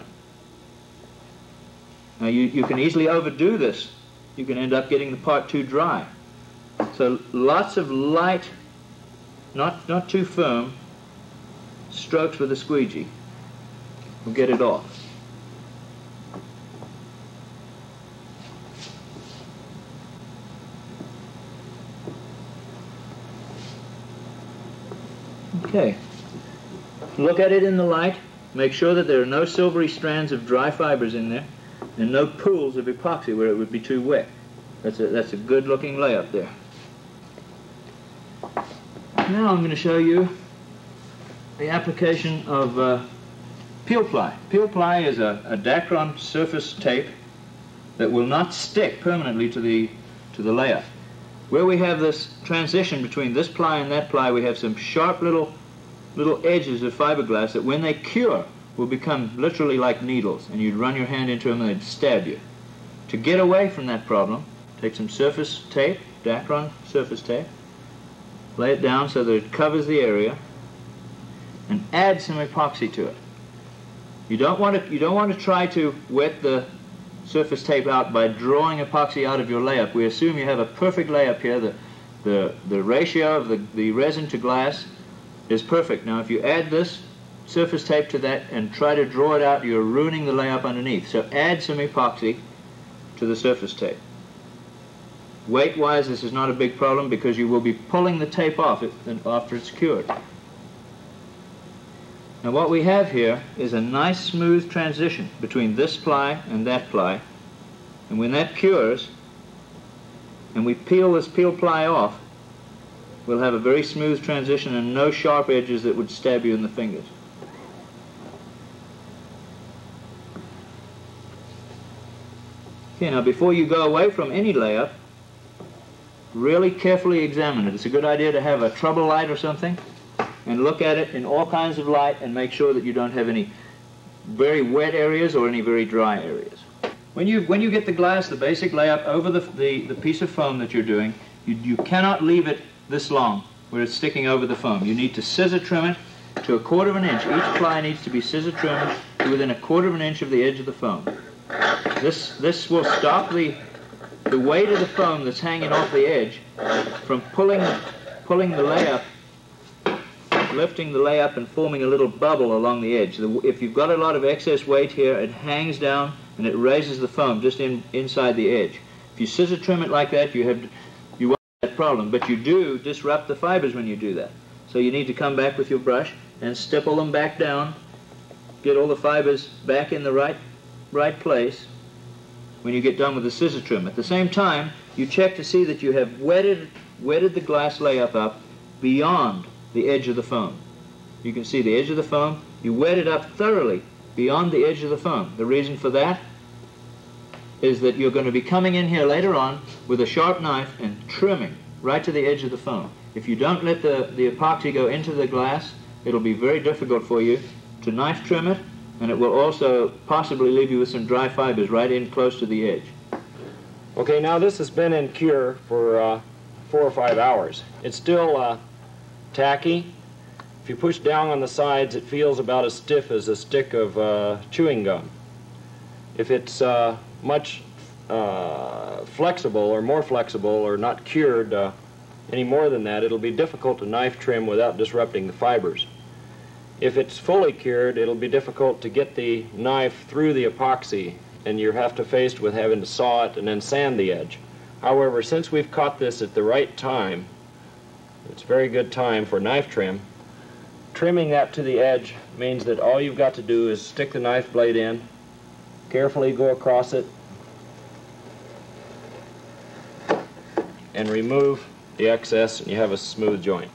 Now you, you can easily overdo this. You can end up getting the part too dry. So lots of light, not, not too firm, strokes with a squeegee will get it off. Okay. Look at it in the light. Make sure that there are no silvery strands of dry fibers in there and no pools of epoxy where it would be too wet. That's a, that's a good looking layup there. Now I'm going to show you the application of uh, peel ply. Peel ply is a, a Dacron surface tape that will not stick permanently to the, to the layup. Where we have this transition between this ply and that ply, we have some sharp little little edges of fiberglass that when they cure will become literally like needles, and you'd run your hand into them and they'd stab you. To get away from that problem, take some surface tape, Dacron surface tape, lay it down so that it covers the area, and add some epoxy to it. You don't want to, you don't want to try to wet the surface tape out by drawing epoxy out of your layup. We assume you have a perfect layup here. The, the, the ratio of the, the resin to glass is perfect. Now if you add this surface tape to that and try to draw it out, you're ruining the layup underneath. So add some epoxy to the surface tape. Weight-wise, this is not a big problem because you will be pulling the tape off it after it's cured. Now what we have here is a nice smooth transition between this ply and that ply, and when that cures and we peel this peel ply off, we'll have a very smooth transition and no sharp edges that would stab you in the fingers. Okay, now before you go away from any layup, really carefully examine it. It's a good idea to have a trouble light or something and look at it in all kinds of light and make sure that you don't have any very wet areas or any very dry areas. When you, when you get the glass, the basic layup over the, the, the piece of foam that you're doing, you, you cannot leave it this long where it's sticking over the foam. You need to scissor trim it to a quarter of an inch. Each ply needs to be scissor trimmed to within a quarter of an inch of the edge of the foam. This, this will stop the, the weight of the foam that's hanging off the edge from pulling, pulling the layup, lifting the layup and forming a little bubble along the edge. The, if you've got a lot of excess weight here, it hangs down and it raises the foam just in, inside the edge. If you scissor trim it like that, you have you won't have that problem, but you do disrupt the fibers when you do that. So you need to come back with your brush and stipple them back down, get all the fibers back in the right, right place when you get done with the scissor trim. At the same time, you check to see that you have wetted, wetted the glass layup up beyond the edge of the foam. You can see the edge of the foam. You wet it up thoroughly beyond the edge of the foam. The reason for that is that you're going to be coming in here later on with a sharp knife and trimming right to the edge of the foam. If you don't let the, the epoxy go into the glass, it'll be very difficult for you to knife trim it, and it will also possibly leave you with some dry fibers right in close to the edge. Okay, now this has been in cure for uh, four or five hours. It's still uh, tacky. If you push down on the sides, it feels about as stiff as a stick of uh, chewing gum. If it's uh, much uh, flexible or more flexible or not cured uh, any more than that, it'll be difficult to knife trim without disrupting the fibers. If it's fully cured, it'll be difficult to get the knife through the epoxy and you have to faced with having to saw it and then sand the edge. However, since we've caught this at the right time, it's a very good time for knife trim. Trimming that to the edge means that all you've got to do is stick the knife blade in, carefully go across it, and remove the excess, and you have a smooth joint.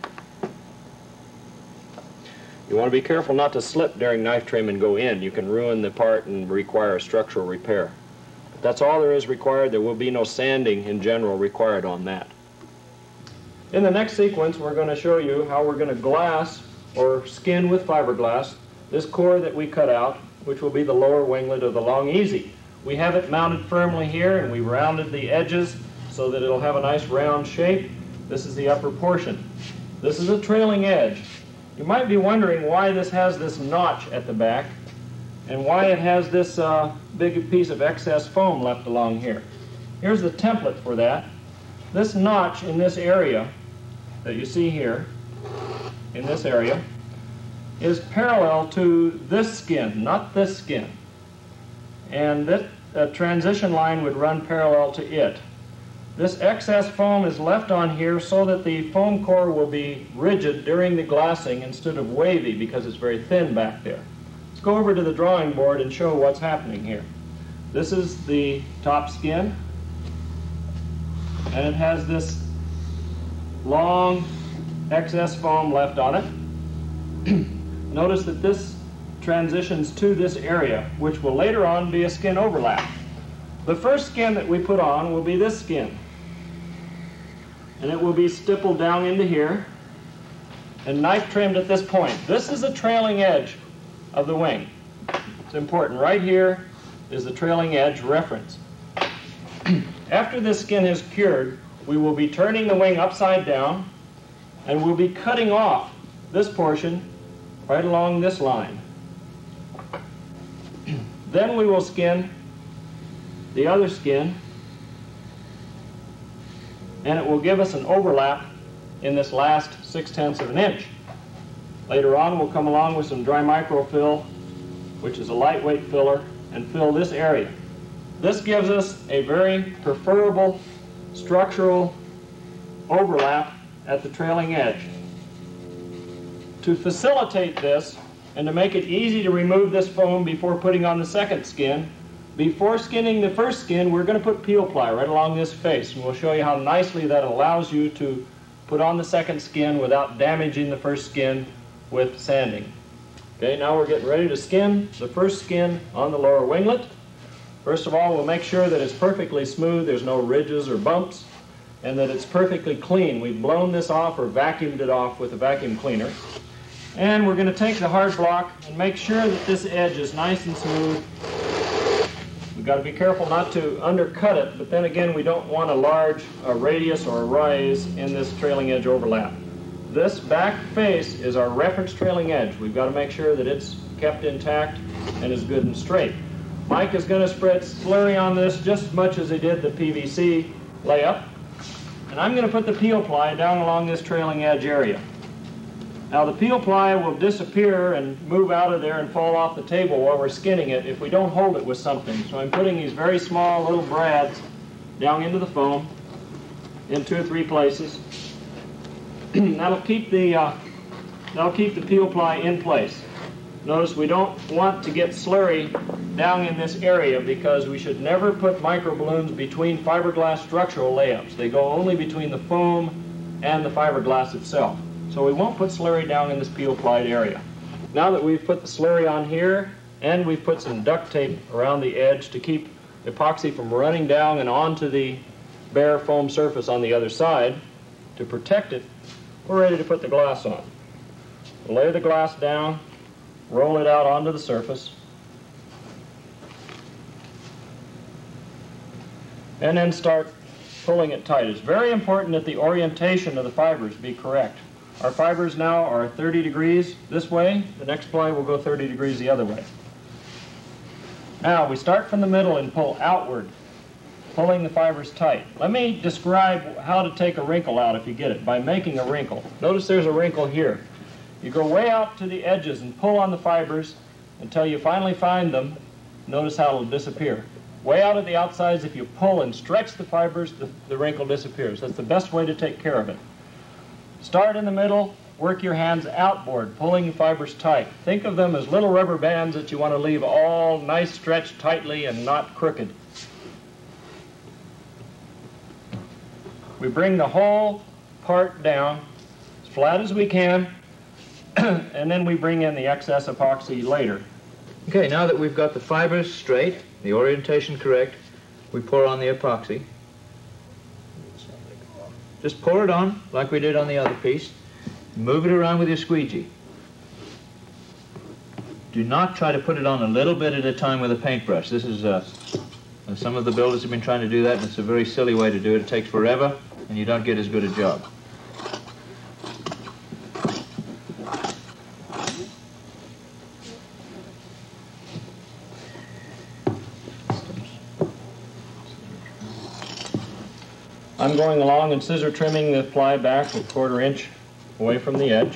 You want to be careful not to slip during knife trim and go in. You can ruin the part and require a structural repair. But that's all there is required. There will be no sanding in general required on that. In the next sequence, we're going to show you how we're going to glass or skin with fiberglass this core that we cut out, which will be the lower winglet of the Long Easy. We have it mounted firmly here, and we rounded the edges so that it'll have a nice round shape. This is the upper portion. This is a trailing edge. You might be wondering why this has this notch at the back and why it has this uh, big piece of excess foam left along here. Here's the template for that. This notch in this area that you see here, in this area, is parallel to this skin, not this skin. And this uh, transition line would run parallel to it. This excess foam is left on here so that the foam core will be rigid during the glassing instead of wavy because it's very thin back there. Let's go over to the drawing board and show what's happening here. This is the top skin, and it has this long excess foam left on it. Notice that this transitions to this area, which will later on be a skin overlap. The first skin that we put on will be this skin, and it will be stippled down into here and knife trimmed at this point. This is the trailing edge of the wing. It's important. Right here is the trailing edge reference. After this skin is cured, we will be turning the wing upside down, and we'll be cutting off this portion right along this line. Then we will skin the other skin, and it will give us an overlap in this last six-tenths of an inch. Later on, we'll come along with some dry microfill, which is a lightweight filler, and fill this area. This gives us a very preferable structural overlap at the trailing edge. To facilitate this, and to make it easy to remove this foam before putting on the second skin, before skinning the first skin, we're going to put peel ply right along this face, and we'll show you how nicely that allows you to put on the second skin without damaging the first skin with sanding. Okay, now we're getting ready to skin the first skin on the lower winglet. First of all, we'll make sure that it's perfectly smooth, there's no ridges or bumps, and that it's perfectly clean. We've blown this off or vacuumed it off with a vacuum cleaner. And we're going to take the hard block and make sure that this edge is nice and smooth. We've got to be careful not to undercut it, but then again, we don't want a large a radius or a rise in this trailing edge overlap. This back face is our reference trailing edge. We've got to make sure that it's kept intact and is good and straight. Mike is going to spread slurry on this just as much as he did the P V C layup. And I'm going to put the peel ply down along this trailing edge area. Now the peel ply will disappear and move out of there and fall off the table while we're skinning it if we don't hold it with something. So I'm putting these very small little brads down into the foam in two or three places. that'll keep the uh, that'll keep the peel ply in place. Notice we don't want to get slurry down in this area because we should never put microballoons between fiberglass structural layups. They go only between the foam and the fiberglass itself. So we won't put slurry down in this peel plied area. Now that we've put the slurry on here and we've put some duct tape around the edge to keep epoxy from running down and onto the bare foam surface on the other side to protect it, we're ready to put the glass on. We'll lay the glass down, roll it out onto the surface, and then start pulling it tight. It's very important that the orientation of the fibers be correct. Our fibers now are thirty degrees this way. The next ply will go thirty degrees the other way. Now we start from the middle and pull outward, pulling the fibers tight. Let me describe how to take a wrinkle out if you get it, by making a wrinkle. Notice there's a wrinkle here. You go way out to the edges and pull on the fibers until you finally find them. Notice how it'll disappear. way out of the outsides. If you pull and stretch the fibers, the, the wrinkle disappears. That's the best way to take care of it. Start in the middle, work your hands outboard, pulling the fibers tight. Think of them as little rubber bands that you want to leave all nice stretched tightly and not crooked. We bring the whole part down as flat as we can, and then we bring in the excess epoxy later. Okay, now that we've got the fibers straight, the orientation correct, we pour on the epoxy. Just pour it on like we did on the other piece. Move it around with your squeegee. Do not try to put it on a little bit at a time with a paintbrush. This is, uh, some of the builders have been trying to do that, and it's a very silly way to do it. It takes forever, and you don't get as good a job. I'm going along and scissor trimming the ply back a quarter inch away from the edge.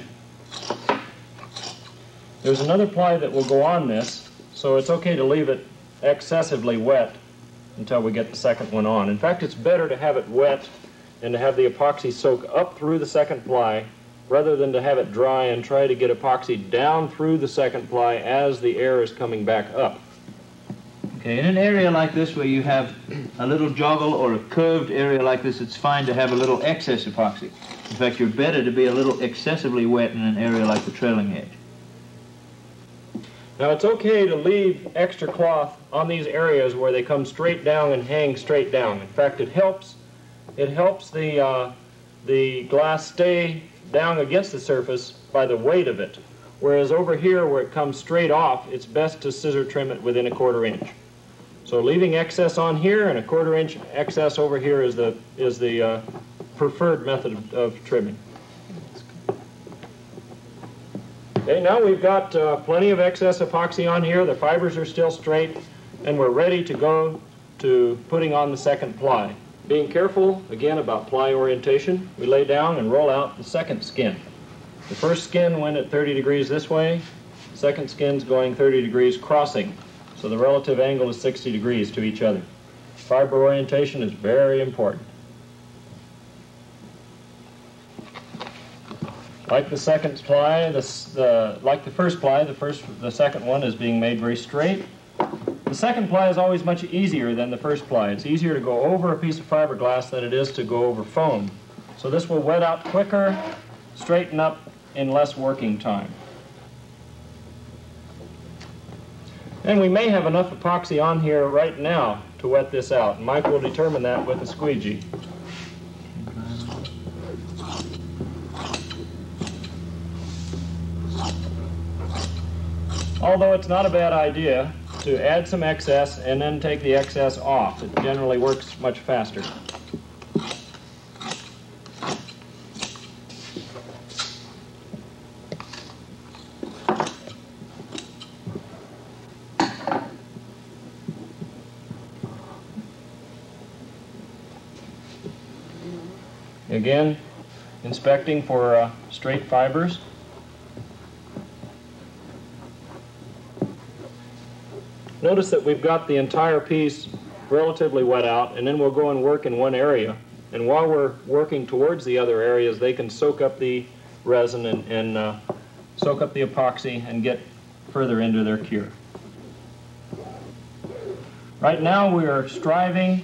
There's another ply that will go on this, so it's okay to leave it excessively wet until we get the second one on. In fact, it's better to have it wet and to have the epoxy soak up through the second ply rather than to have it dry and try to get epoxy down through the second ply as the air is coming back up. Okay, in an area like this where you have a little joggle or a curved area like this, it's fine to have a little excess epoxy. In fact, you're better to be a little excessively wet in an area like the trailing edge. Now, it's okay to leave extra cloth on these areas where they come straight down and hang straight down. In fact, it helps, it helps the, uh, the glass stay down against the surface by the weight of it. Whereas over here where it comes straight off, it's best to scissor trim it within a quarter inch. So leaving excess on here and a quarter inch excess over here is the, is the uh, preferred method of, of trimming. Okay, now we've got uh, plenty of excess epoxy on here. The fibers are still straight, and we're ready to go to putting on the second ply. Being careful, again, about ply orientation, we lay down and roll out the second skin. The first skin went at thirty degrees this way. The second skin's going thirty degrees crossing. So the relative angle is sixty degrees to each other. Fiber orientation is very important. Like the second ply, this, the, like the first ply, the, first, the second one is being made very straight. The second ply is always much easier than the first ply. It's easier to go over a piece of fiberglass than it is to go over foam. So this will wet out quicker, straighten up in less working time. And we may have enough epoxy on here right now to wet this out. Mike will determine that with a squeegee. Although it's not a bad idea to add some excess and then take the excess off. It generally works much faster. Again, inspecting for uh, straight fibers. Notice that we've got the entire piece relatively wet out, and then we'll go and work in one area. And while we're working towards the other areas, they can soak up the resin and, and uh, soak up the epoxy and get further into their cure. Right now we are striving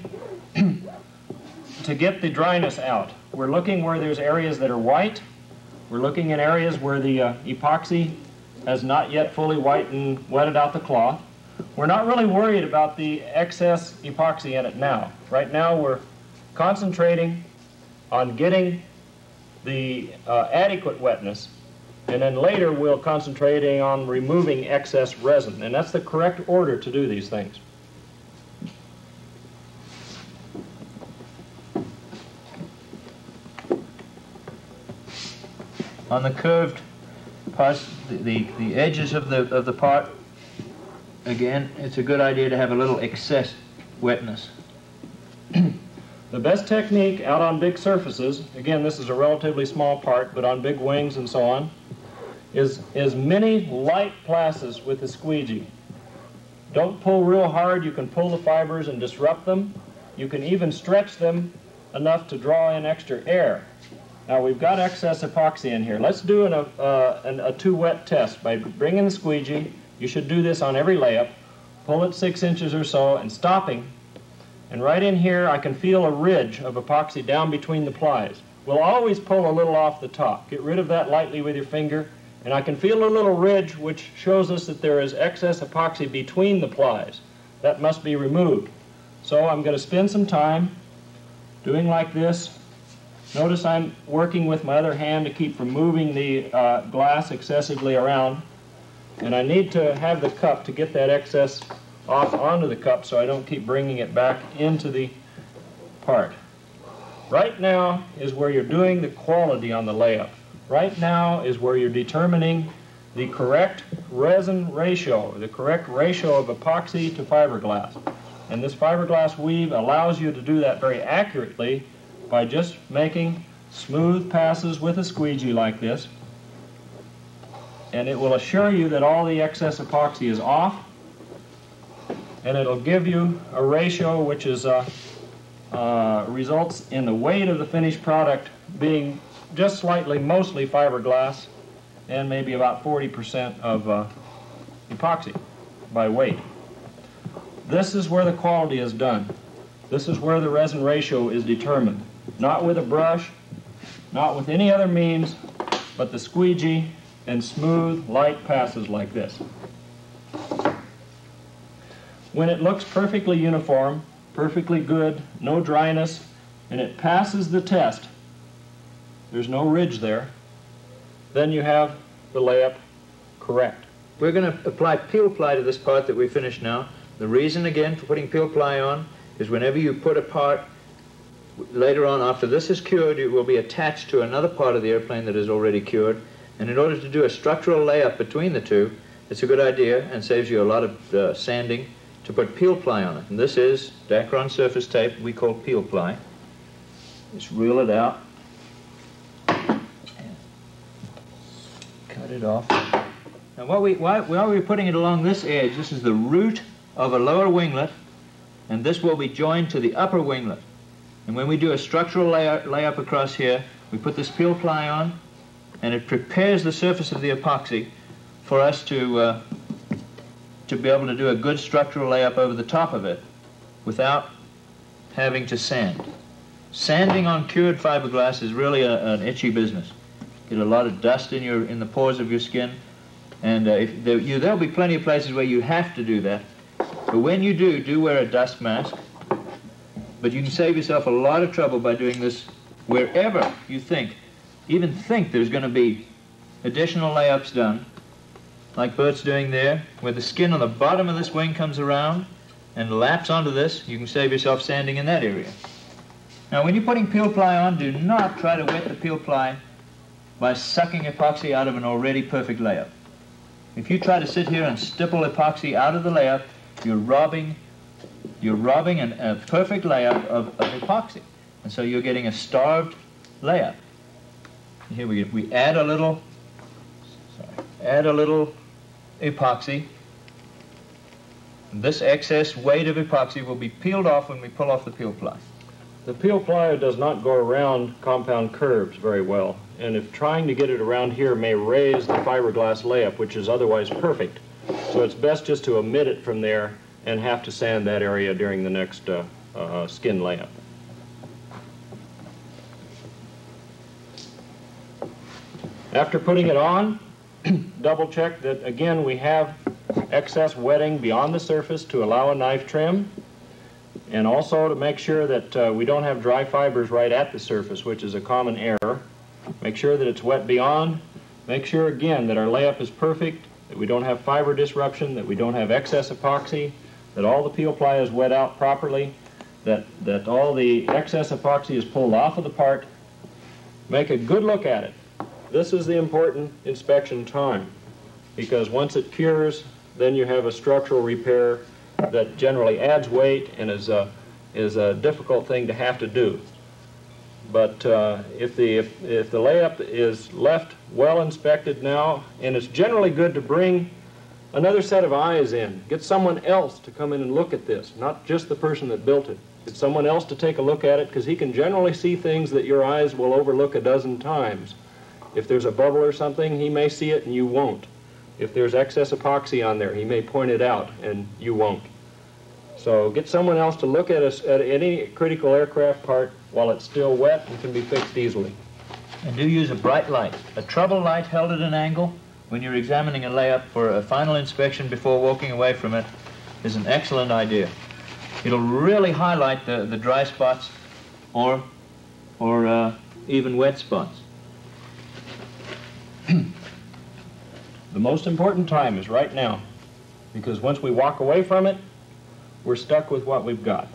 to get the dryness out. We're looking where there's areas that are white. We're looking in areas where the uh, epoxy has not yet fully whitened, wetted out the cloth. We're not really worried about the excess epoxy in it now. Right now we're concentrating on getting the uh, adequate wetness, and then later we'll concentrating on removing excess resin. And that's the correct order to do these things. On the curved parts, the, the, the edges of the, of the part, again, it's a good idea to have a little excess wetness. The best technique out on big surfaces, again, this is a relatively small part, but on big wings and so on, is, is many light passes with the squeegee. Don't pull real hard. You can pull the fibers and disrupt them. You can even stretch them enough to draw in extra air. Now we've got excess epoxy in here. Let's do an, uh, an, a too wet test by bringing the squeegee. You should do this on every layup. Pull it six inches or so and stopping. And right in here I can feel a ridge of epoxy down between the plies. We'll always pull a little off the top. Get rid of that lightly with your finger. And I can feel a little ridge which shows us that there is excess epoxy between the plies. That must be removed. So I'm going to spend some time doing like this. Notice I'm working with my other hand to keep from moving the uh, glass excessively around. And I need to have the cup to get that excess off onto the cup so I don't keep bringing it back into the part. Right now is where you're doing the quality on the layup. Right now is where you're determining the correct resin ratio, the correct ratio of epoxy to fiberglass. And this fiberglass weave allows you to do that very accurately by just making smooth passes with a squeegee like this. And it will assure you that all the excess epoxy is off, and it'll give you a ratio which is uh, uh, results in the weight of the finished product being just slightly, mostly fiberglass, and maybe about forty percent of uh, epoxy by weight. This is where the quality is done. This is where the resin ratio is determined. Not with a brush, not with any other means, but the squeegee and smooth, light passes like this. When it looks perfectly uniform, perfectly good, no dryness, and it passes the test, there's no ridge there, then you have the layup correct. We're going to apply peel ply to this part that we finished now. The reason, again, for putting peel ply on is whenever you put a part later on, after this is cured, it will be attached to another part of the airplane that is already cured. And in order to do a structural layup between the two, it's a good idea and saves you a lot of uh, sanding to put peel ply on it. And this is Dacron surface tape we call peel ply. Just reel it out. Cut it off. Now while, we, while, while we're putting it along this edge, this is the root of a lower winglet, and this will be joined to the upper winglet. And when we do a structural layer, layup across here, we put this peel ply on, and it prepares the surface of the epoxy for us to, uh, to be able to do a good structural layup over the top of it without having to sand. Sanding on cured fiberglass is really a, an itchy business. Get a lot of dust in your in the pores of your skin, and uh, if there, you, there'll be plenty of places where you have to do that. But when you do, do wear a dust mask. But you can save yourself a lot of trouble by doing this wherever you think, even think there's going to be additional layups done, like Bert's doing there, where the skin on the bottom of this wing comes around and laps onto this. You can save yourself sanding in that area. Now when you're putting peel ply on, do not try to wet the peel ply by sucking epoxy out of an already perfect layup. If you try to sit here and stipple epoxy out of the layup, you're robbing, you're robbing an, a perfect layup of, of epoxy. And so you're getting a starved layup. Here we, we add a little, sorry, add a little epoxy. This excess weight of epoxy will be peeled off when we pull off the peel ply. The peel ply does not go around compound curves very well, and if trying to get it around here may raise the fiberglass layup, which is otherwise perfect. So it's best just to omit it from there and have to sand that area during the next uh, uh, skin layup. After putting it on, double check that again we have excess wetting beyond the surface to allow a knife trim, and also to make sure that uh, we don't have dry fibers right at the surface, which is a common error. Make sure that it's wet beyond. Make sure again that our layup is perfect, that we don't have fiber disruption, that we don't have excess epoxy, that all the peel ply is wet out properly, that, that all the excess epoxy is pulled off of the part. Make a good look at it. This is the important inspection time, because once it cures, then you have a structural repair that generally adds weight and is a, is a difficult thing to have to do. But uh, if, the, if, if the layup is left well inspected now, and it's generally good to bring another set of eyes in. Get someone else to come in and look at this, not just the person that built it. Get someone else to take a look at it, because he can generally see things that your eyes will overlook a dozen times. If there's a bubble or something, he may see it and you won't. If there's excess epoxy on there, he may point it out and you won't. So get someone else to look at, us, at any critical aircraft part while it's still wet and can be fixed easily. And do use a bright light. A trouble light held at an angle when you're examining a layup for a final inspection before walking away from it is an excellent idea. It'll really highlight the, the dry spots or, or uh, even wet spots. The most important time is right now, because once we walk away from it, we're stuck with what we've got.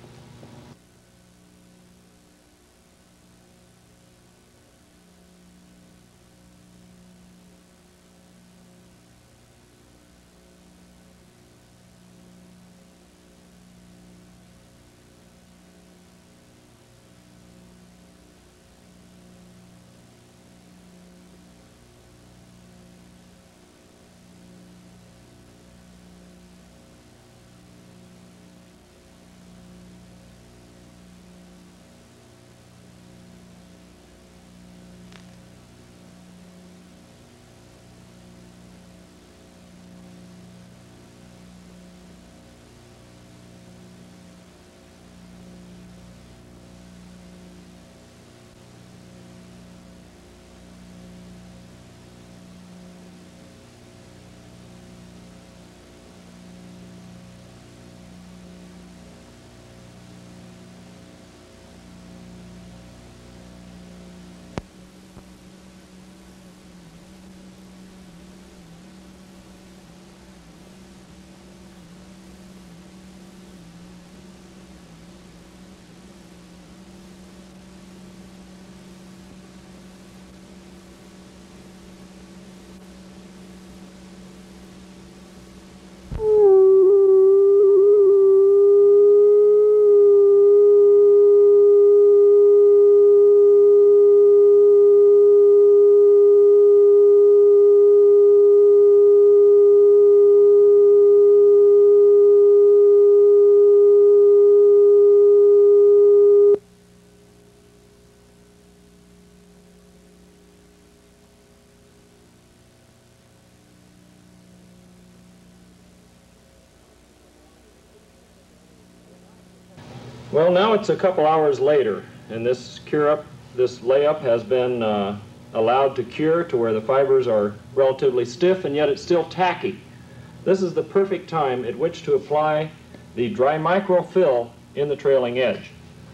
Well, now it's a couple hours later, and this cure up, this layup has been uh, allowed to cure to where the fibers are relatively stiff, and yet it's still tacky. This is the perfect time at which to apply the dry microfill in the trailing edge.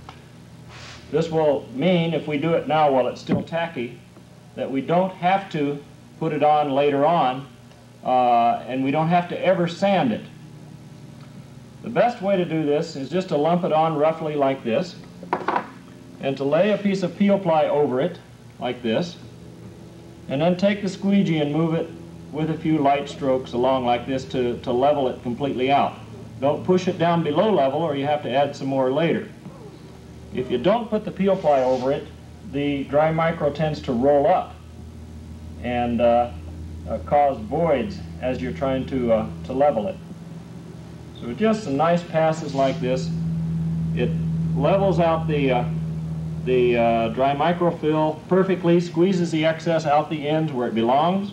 This will mean, if we do it now while it's still tacky, that we don't have to put it on later on, uh, and we don't have to ever sand it. The best way to do this is just to lump it on roughly like this, and to lay a piece of peel ply over it like this, and then take the squeegee and move it with a few light strokes along like this to, to level it completely out. Don't push it down below level, or you have to add some more later. If you don't put the peel ply over it, the dry micro tends to roll up and uh, uh, cause voids as you're trying to, uh, to level it. So with just some nice passes like this, it levels out the, uh, the uh, dry microfill perfectly, squeezes the excess out the ends where it belongs,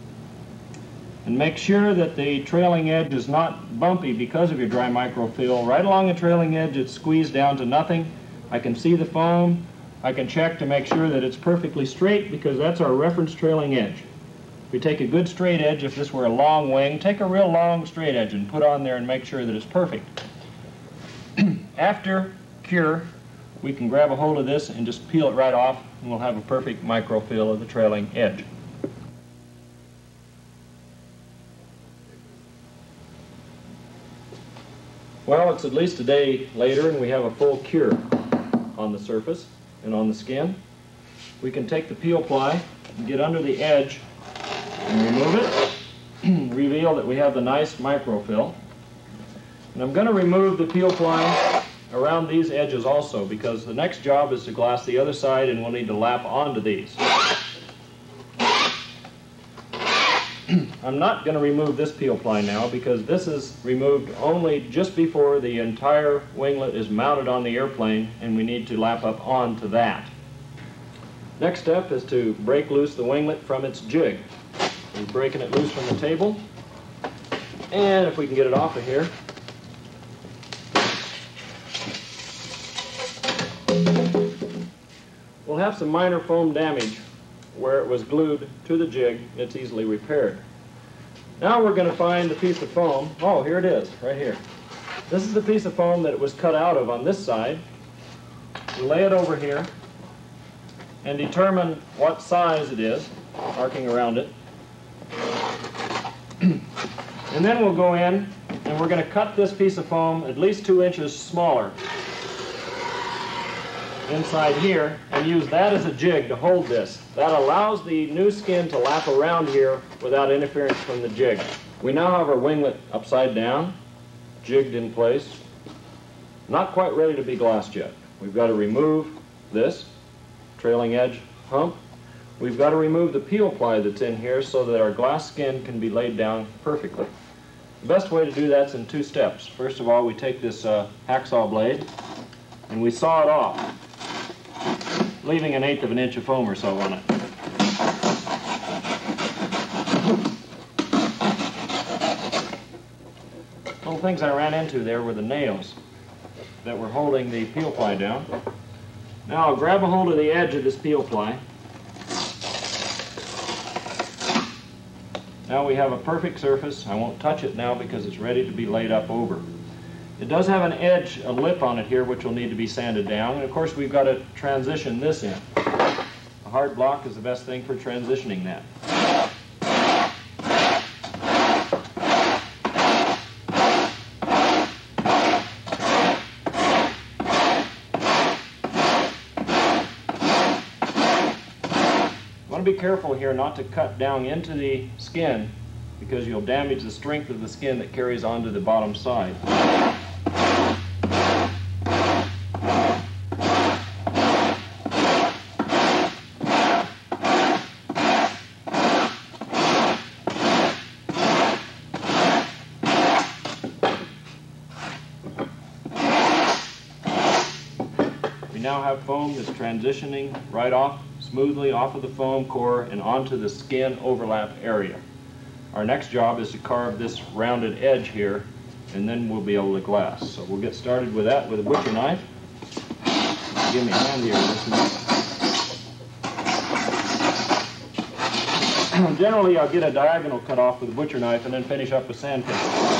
and make sure that the trailing edge is not bumpy because of your dry microfill. Right along the trailing edge, it's squeezed down to nothing. I can see the foam. I can check to make sure that it's perfectly straight, because that's our reference trailing edge. We take a good straight edge. If this were a long wing, take a real long straight edge and put on there and make sure that it's perfect. After cure, we can grab a hold of this and just peel it right off, and we'll have a perfect microfill of the trailing edge. Well, it's at least a day later, and we have a full cure on the surface and on the skin. We can take the peel ply and get under the edge and remove it, reveal that we have the nice microfill. And I'm going to remove the peel ply around these edges also, because the next job is to glass the other side, and we'll need to lap onto these. I'm not going to remove this peel ply now because this is removed only just before the entire winglet is mounted on the airplane, and we need to lap up onto that. Next step is to break loose the winglet from its jig. We're breaking it loose from the table, and if we can get it off of here, we'll have some minor foam damage where it was glued to the jig. It's easily repaired. Now we're going to find the piece of foam. Oh, here it is, right here. This is the piece of foam that it was cut out of on this side. We lay it over here and determine what size it is, marking around it. And then we'll go in and we're going to cut this piece of foam at least two inches smaller inside here and use that as a jig to hold this. That allows the new skin to lap around here without interference from the jig. We now have our winglet upside down, jigged in place. Not quite ready to be glassed yet. We've got to remove this trailing edge hump. We've got to remove the peel ply that's in here so that our glass skin can be laid down perfectly. The best way to do that's in two steps. First of all, we take this uh, hacksaw blade and we saw it off, leaving an eighth of an inch of foam or so on it. Little things I ran into there were the nails that were holding the peel ply down. Now I'll grab a hold of the edge of this peel ply. Now we have a perfect surface. I won't touch it now because it's ready to be laid up over. It does have an edge, a lip on it here, which will need to be sanded down. And of course we've got to transition this in. A hard block is the best thing for transitioning that. You want to be careful here not to cut down into the skin because you'll damage the strength of the skin that carries onto the bottom side. We now have foam that's transitioning right off, smoothly off of the foam core and onto the skin overlap area. Our next job is to carve this rounded edge here, and then we'll be able to glass. So we'll get started with that with a butcher knife. Give me a hand here with this one. Generally, I'll get a diagonal cut off with a butcher knife and then finish up with sandpaper.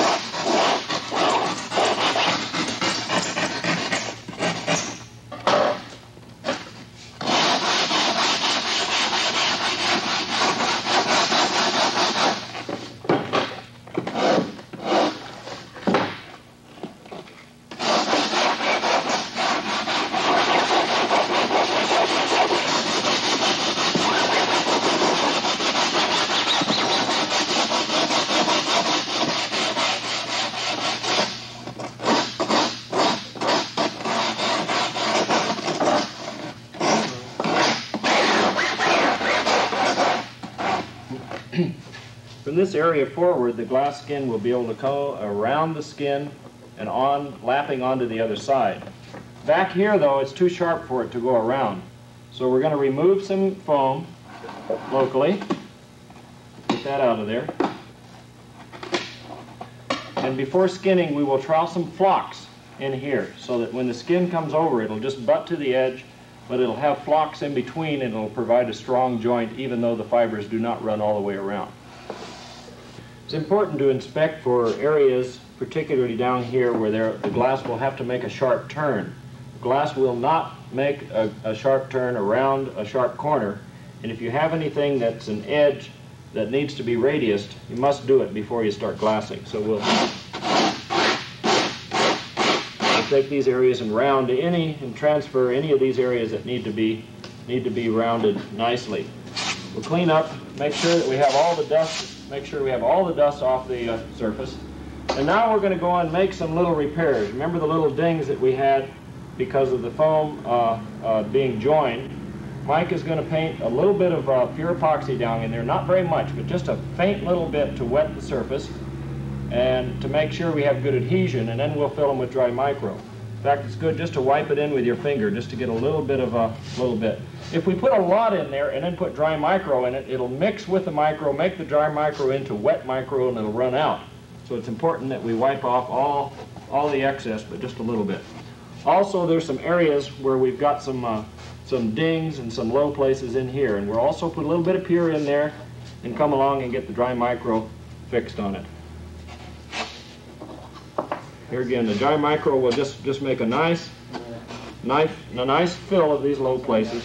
From this area forward, the glass skin will be able to go around the skin and on, lapping onto the other side. Back here, though, it's too sharp for it to go around. So we're going to remove some foam locally. Get that out of there. And before skinning, we will trowel some flocks in here so that when the skin comes over, it'll just butt to the edge, but it'll have flocks in between and it'll provide a strong joint even though the fibers do not run all the way around. It's important to inspect for areas, particularly down here where there, the glass will have to make a sharp turn. The glass will not make a, a sharp turn around a sharp corner, and if you have anything that's an edge that needs to be radiused, you must do it before you start glassing. So we'll, we'll take these areas and round any and transfer any of these areas that need to be need to be rounded nicely. We'll clean up, make sure that we have all the dust. Make sure we have all the dust off the uh, surface. And now we're going to go on and make some little repairs. Remember the little dings that we had because of the foam uh, uh, being joined? Mike is going to paint a little bit of uh, pure epoxy down in there, not very much, but just a faint little bit to wet the surface and to make sure we have good adhesion, and then we'll fill them with dry micro. In fact, it's good just to wipe it in with your finger, just to get a little bit of a little bit. If we put a lot in there and then put dry micro in it, it'll mix with the micro, make the dry micro into wet micro, and it'll run out. So it's important that we wipe off all, all the excess, but just a little bit. Also, there's some areas where we've got some, uh, some dings and some low places in here, and we'll also put a little bit of pure in there and come along and get the dry micro fixed on it. Here again, the dry micro will just, just make a nice, nice, a nice fill of these low places.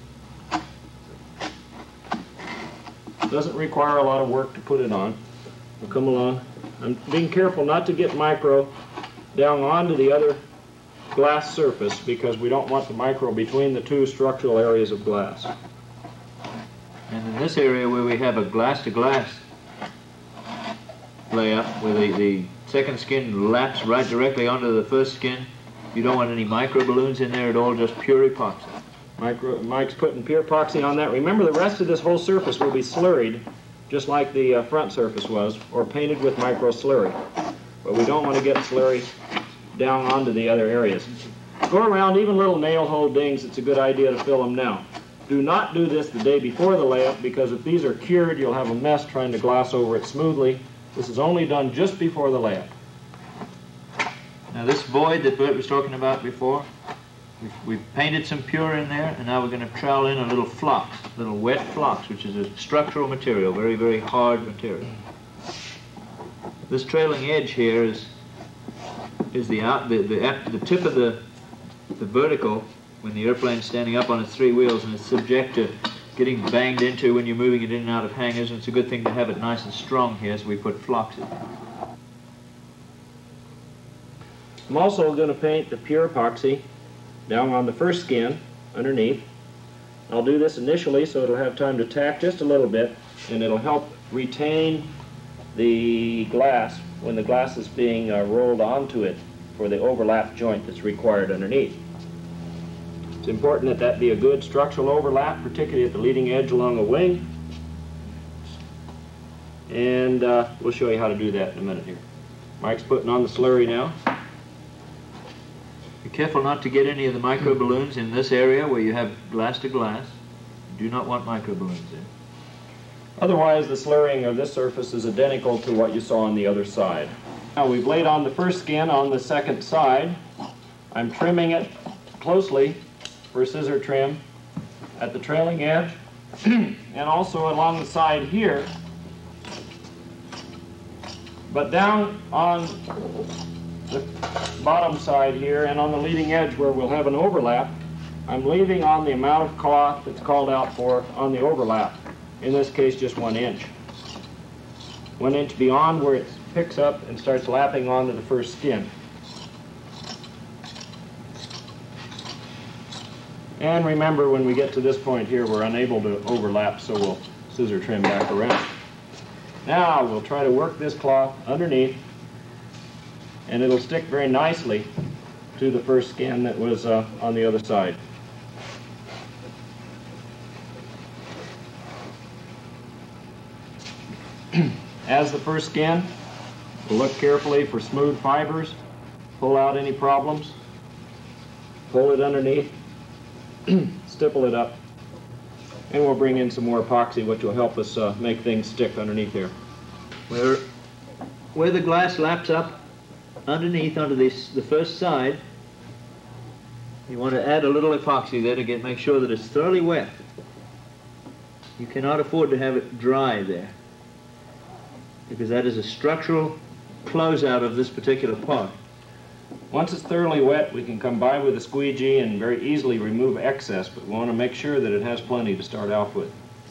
Doesn't require a lot of work to put it on. We'll come along. I'm being careful not to get micro down onto the other glass surface because we don't want the micro between the two structural areas of glass. And in this area where we have a glass-to-glass layer, where the, the second skin laps right directly onto the first skin, you don't want any micro balloons in there at all, just pure epoxy. Micro, Mike's putting pure epoxy on that. Remember, the rest of this whole surface will be slurried, just like the uh, front surface was, or painted with micro slurry. But we don't want to get slurry down onto the other areas. Go around, even little nail hole dings, it's a good idea to fill them now. Do not do this the day before the layup, because if these are cured, you'll have a mess trying to glass over it smoothly. This is only done just before the layup. Now this void that Bert was talking about before, we've, we've painted some pure in there, and now we're going to trowel in a little flux, little wet flux, which is a structural material, very, very hard material. This trailing edge here is is the out the, the the tip of the the vertical when the airplane's standing up on its three wheels, and it's subject to getting banged into when you're moving it in and out of hangars, and it's a good thing to have it nice and strong here as we put flux in. I'm also going to paint the pure epoxy down on the first skin underneath. I'll do this initially so it'll have time to tack just a little bit, and it'll help retain the glass when the glass is being uh, rolled onto it for the overlap joint that's required underneath. It's important that that be a good structural overlap, particularly at the leading edge along a wing. And uh, we'll show you how to do that in a minute here. Mike's putting on the slurry now. Be careful not to get any of the micro balloons in this area where you have glass to glass. You do not want micro balloons in. Otherwise, the slurring of this surface is identical to what you saw on the other side. Now we've laid on the first skin on the second side. I'm trimming it closely for scissor trim at the trailing edge and also along the side here. But down on the bottom side here and on the leading edge where we'll have an overlap, I'm leaving on the amount of cloth that's called out for on the overlap. In this case, just one inch. One inch beyond where it picks up and starts lapping onto the first skin. And remember, when we get to this point here, we're unable to overlap, so we'll scissor trim back around. Now we'll try to work this cloth underneath, and it'll stick very nicely to the first skin that was uh, on the other side. As the first skin, we'll look carefully for smooth fibers, pull out any problems, pull it underneath, stipple it up, and we'll bring in some more epoxy, which will help us uh, make things stick underneath here. Where, where the glass laps up underneath onto this, the first side, you want to add a little epoxy there to get make sure that it's thoroughly wet. You cannot afford to have it dry there, because that is a structural closeout of this particular part. Once it's thoroughly wet, we can come by with a squeegee and very easily remove excess, but we want to make sure that it has plenty to start off with.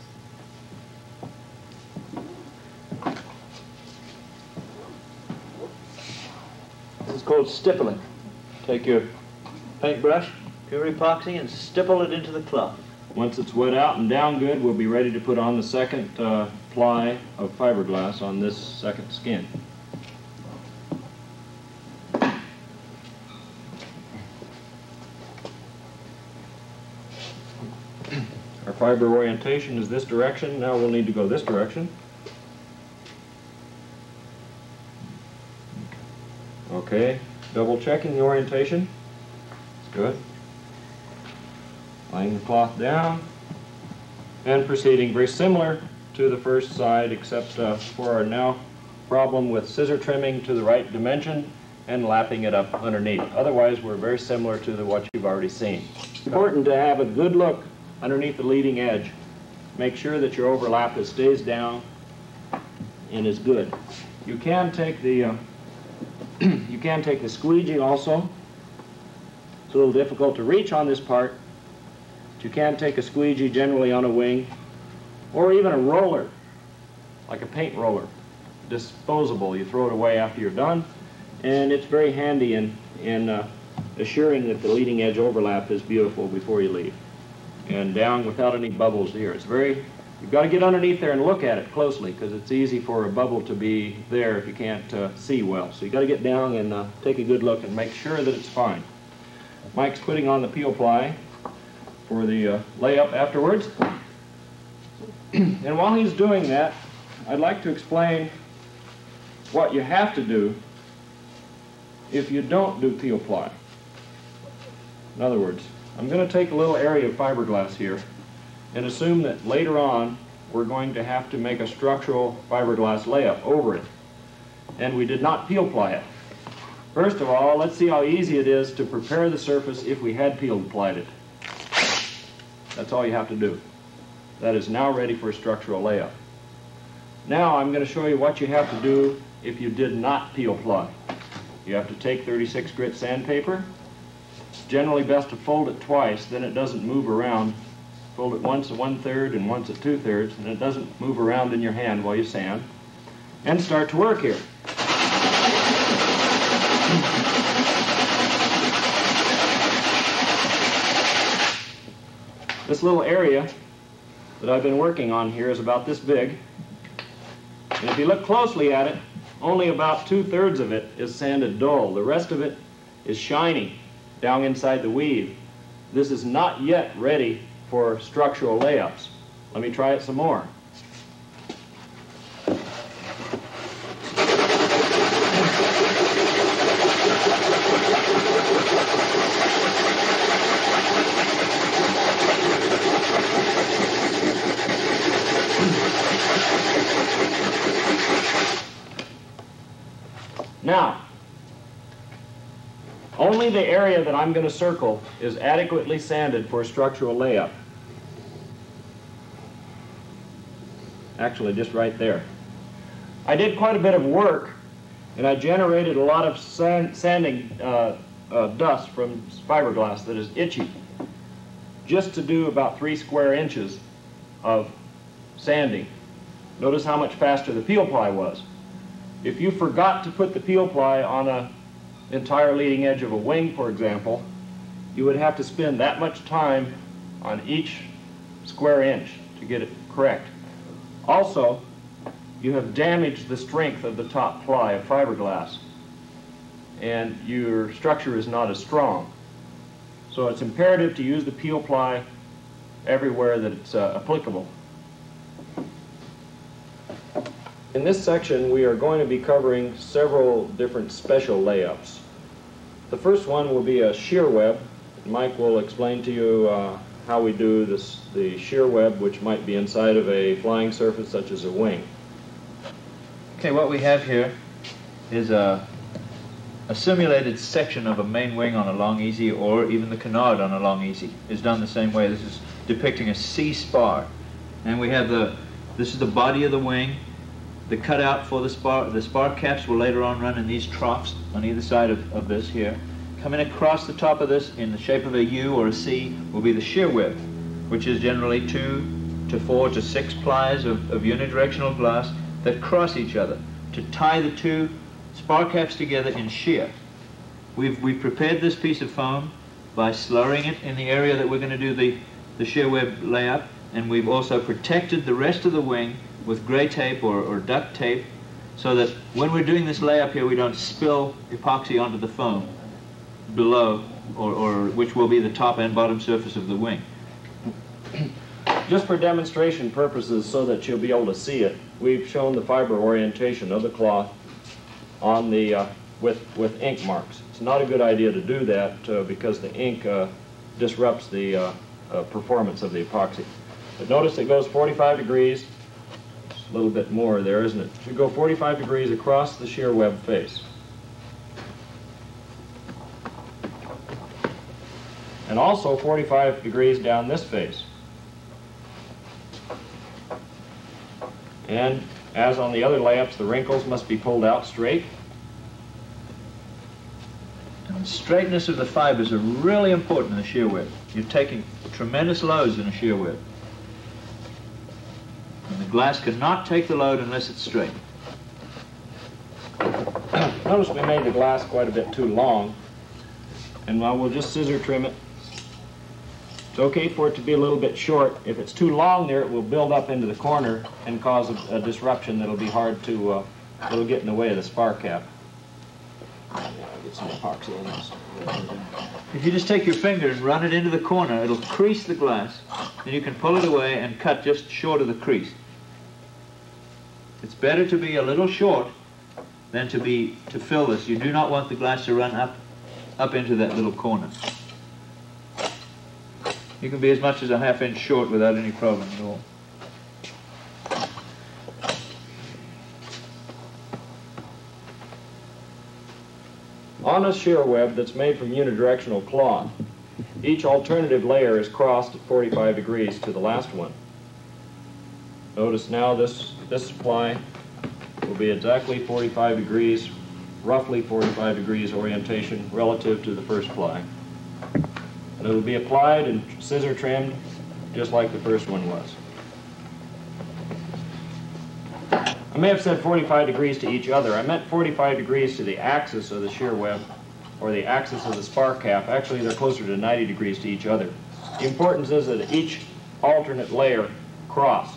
This is called stippling. Take your paintbrush, pure epoxy, and stipple it into the cloth. Once it's wet out and down good, we'll be ready to put on the second uh, ply of fiberglass on this second skin. fiber orientation is this direction. Now we'll need to go this direction. Okay, double checking the orientation. That's good. Laying the cloth down and proceeding very similar to the first side, except uh, for our now problem with scissor trimming to the right dimension and lapping it up underneath. Otherwise, we're very similar to the, what you've already seen. It's important to have a good look underneath the leading edge. Make sure that your overlap is, stays down and is good. You can take the uh, you can take the squeegee also. It's a little difficult to reach on this part. But you can take a squeegee generally on a wing, or even a roller, like a paint roller, disposable. You throw it away after you're done, and it's very handy in, in uh, assuring that the leading edge overlap is beautiful before you leave. And down without any bubbles here. It's very, you've got to get underneath there and look at it closely, because it's easy for a bubble to be there if you can't uh, see well. So you've got to get down and uh, take a good look and make sure that it's fine. Mike's putting on the peel ply for the uh, layup afterwards. And while he's doing that, I'd like to explain what you have to do if you don't do peel ply. In other words, I'm going to take a little area of fiberglass here and assume that later on we're going to have to make a structural fiberglass layup over it. And we did not peel ply it. First of all, let's see how easy it is to prepare the surface if we had peel plied it. That's all you have to do. That is now ready for a structural layup. Now I'm going to show you what you have to do if you did not peel ply. You have to take thirty-six grit sandpaper. It's generally best to fold it twice, then it doesn't move around. Fold it once at one-third and once at two-thirds, and it doesn't move around in your hand while you sand. And start to work here. This little area that I've been working on here is about this big. And if you look closely at it, only about two-thirds of it is sanded dull. The rest of it is shiny down inside the weave. This is not yet ready for structural layups. Let me try it some more. Now, only the area that I'm going to circle is adequately sanded for a structural layup. Actually, just right there. I did quite a bit of work, and I generated a lot of sand, sanding uh, uh, dust from fiberglass that is itchy, just to do about three square inches of sanding. Notice how much faster the peel ply was. If you forgot to put the peel ply on an entire leading edge of a wing, for example, you would have to spend that much time on each square inch to get it correct. Also, you have damaged the strength of the top ply of fiberglass, and your structure is not as strong. So it's imperative to use the peel ply everywhere that it's uh, applicable. In this section, we are going to be covering several different special layups. The first one will be a shear web. Mike will explain to you uh, how we do this, the shear web, which might be inside of a flying surface such as a wing. Okay, what we have here is a, a simulated section of a main wing on a long easy, or even the canard on a long easy is done the same way. This is depicting a C spar. And we have the, this is the body of the wing. The cutout for the spar, the spar caps will later on run in these troughs on either side of, of this here. Coming across the top of this in the shape of a U or a C will be the shear web, which is generally two to four to six plies of, of unidirectional glass that cross each other to tie the two spar caps together in shear. We've, we've prepared this piece of foam by slurring it in the area that we're going to do the, the shear web layup, and we've also protected the rest of the wing with gray tape or, or duct tape, so that when we're doing this layup here, we don't spill epoxy onto the foam below, or, or which will be the top and bottom surface of the wing. Just for demonstration purposes so that you'll be able to see it, we've shown the fiber orientation of the cloth on the, uh, with, with ink marks. It's not a good idea to do that uh, because the ink uh, disrupts the uh, uh, performance of the epoxy. But notice it goes forty-five degrees, a little bit more there, isn't it? It should go forty-five degrees across the shear web face. And also forty-five degrees down this face. And as on the other layups, the wrinkles must be pulled out straight. And the straightness of the fibers are really important in the shear web. You're taking tremendous loads in a shear web. And the glass cannot take the load unless it's straight. Notice we made the glass quite a bit too long, and now we'll just scissor trim it. It's okay for it to be a little bit short. If it's too long there, it will build up into the corner and cause a, a disruption that'll be hard to, uh, it'll get in the way of the spar cap. Yeah, get some epoxy in this. If you just take your finger and run it into the corner, it'll crease the glass, and you can pull it away and cut just short of the crease. It's better to be a little short than to be to fill this. You do not want the glass to run up, up into that little corner. You can be as much as a half inch short without any problem at all. On a shear web that's made from unidirectional cloth, each alternative layer is crossed at forty-five degrees to the last one. Notice now this, this supply will be exactly forty-five degrees, roughly forty-five degrees orientation relative to the first ply. And it will be applied and scissor trimmed just like the first one was. I may have said forty-five degrees to each other. I meant forty-five degrees to the axis of the shear web or the axis of the spar cap. Actually, they're closer to ninety degrees to each other. The importance is that each alternate layer crossed.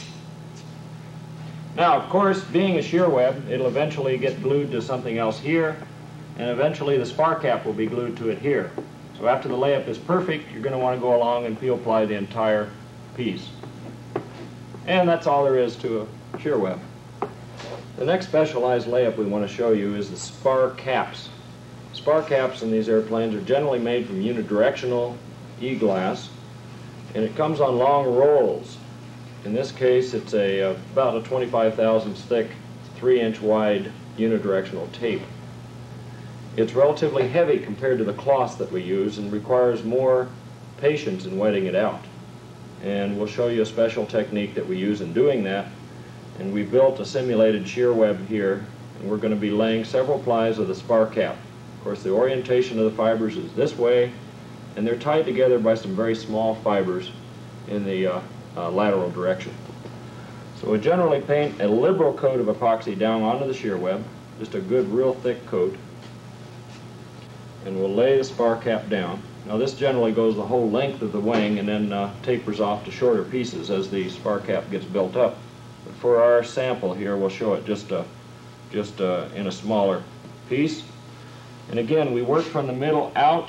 Now, of course, being a shear web, it'll eventually get glued to something else here, and eventually the spar cap will be glued to it here. So after the layup is perfect, you're going to want to go along and peel ply the entire piece. And that's all there is to a shear web. The next specialized layup we want to show you is the spar caps. Spar caps in these airplanes are generally made from unidirectional E-glass, and it comes on long rolls. In this case, it's a uh, about a twenty-five thousandths thick, three inch wide unidirectional tape. It's relatively heavy compared to the cloth that we use and requires more patience in wetting it out. And we'll show you a special technique that we use in doing that. And we built a simulated shear web here, and we're going to be laying several plies of the spar cap. Of course, the orientation of the fibers is this way, and they're tied together by some very small fibers in the uh, uh, lateral direction. So we generally paint a liberal coat of epoxy down onto the shear web, just a good, real thick coat, and we'll lay the spar cap down. Now this generally goes the whole length of the wing and then uh, tapers off to shorter pieces as the spar cap gets built up. But for our sample here, we'll show it just, uh, just uh, in a smaller piece. And again, we work from the middle out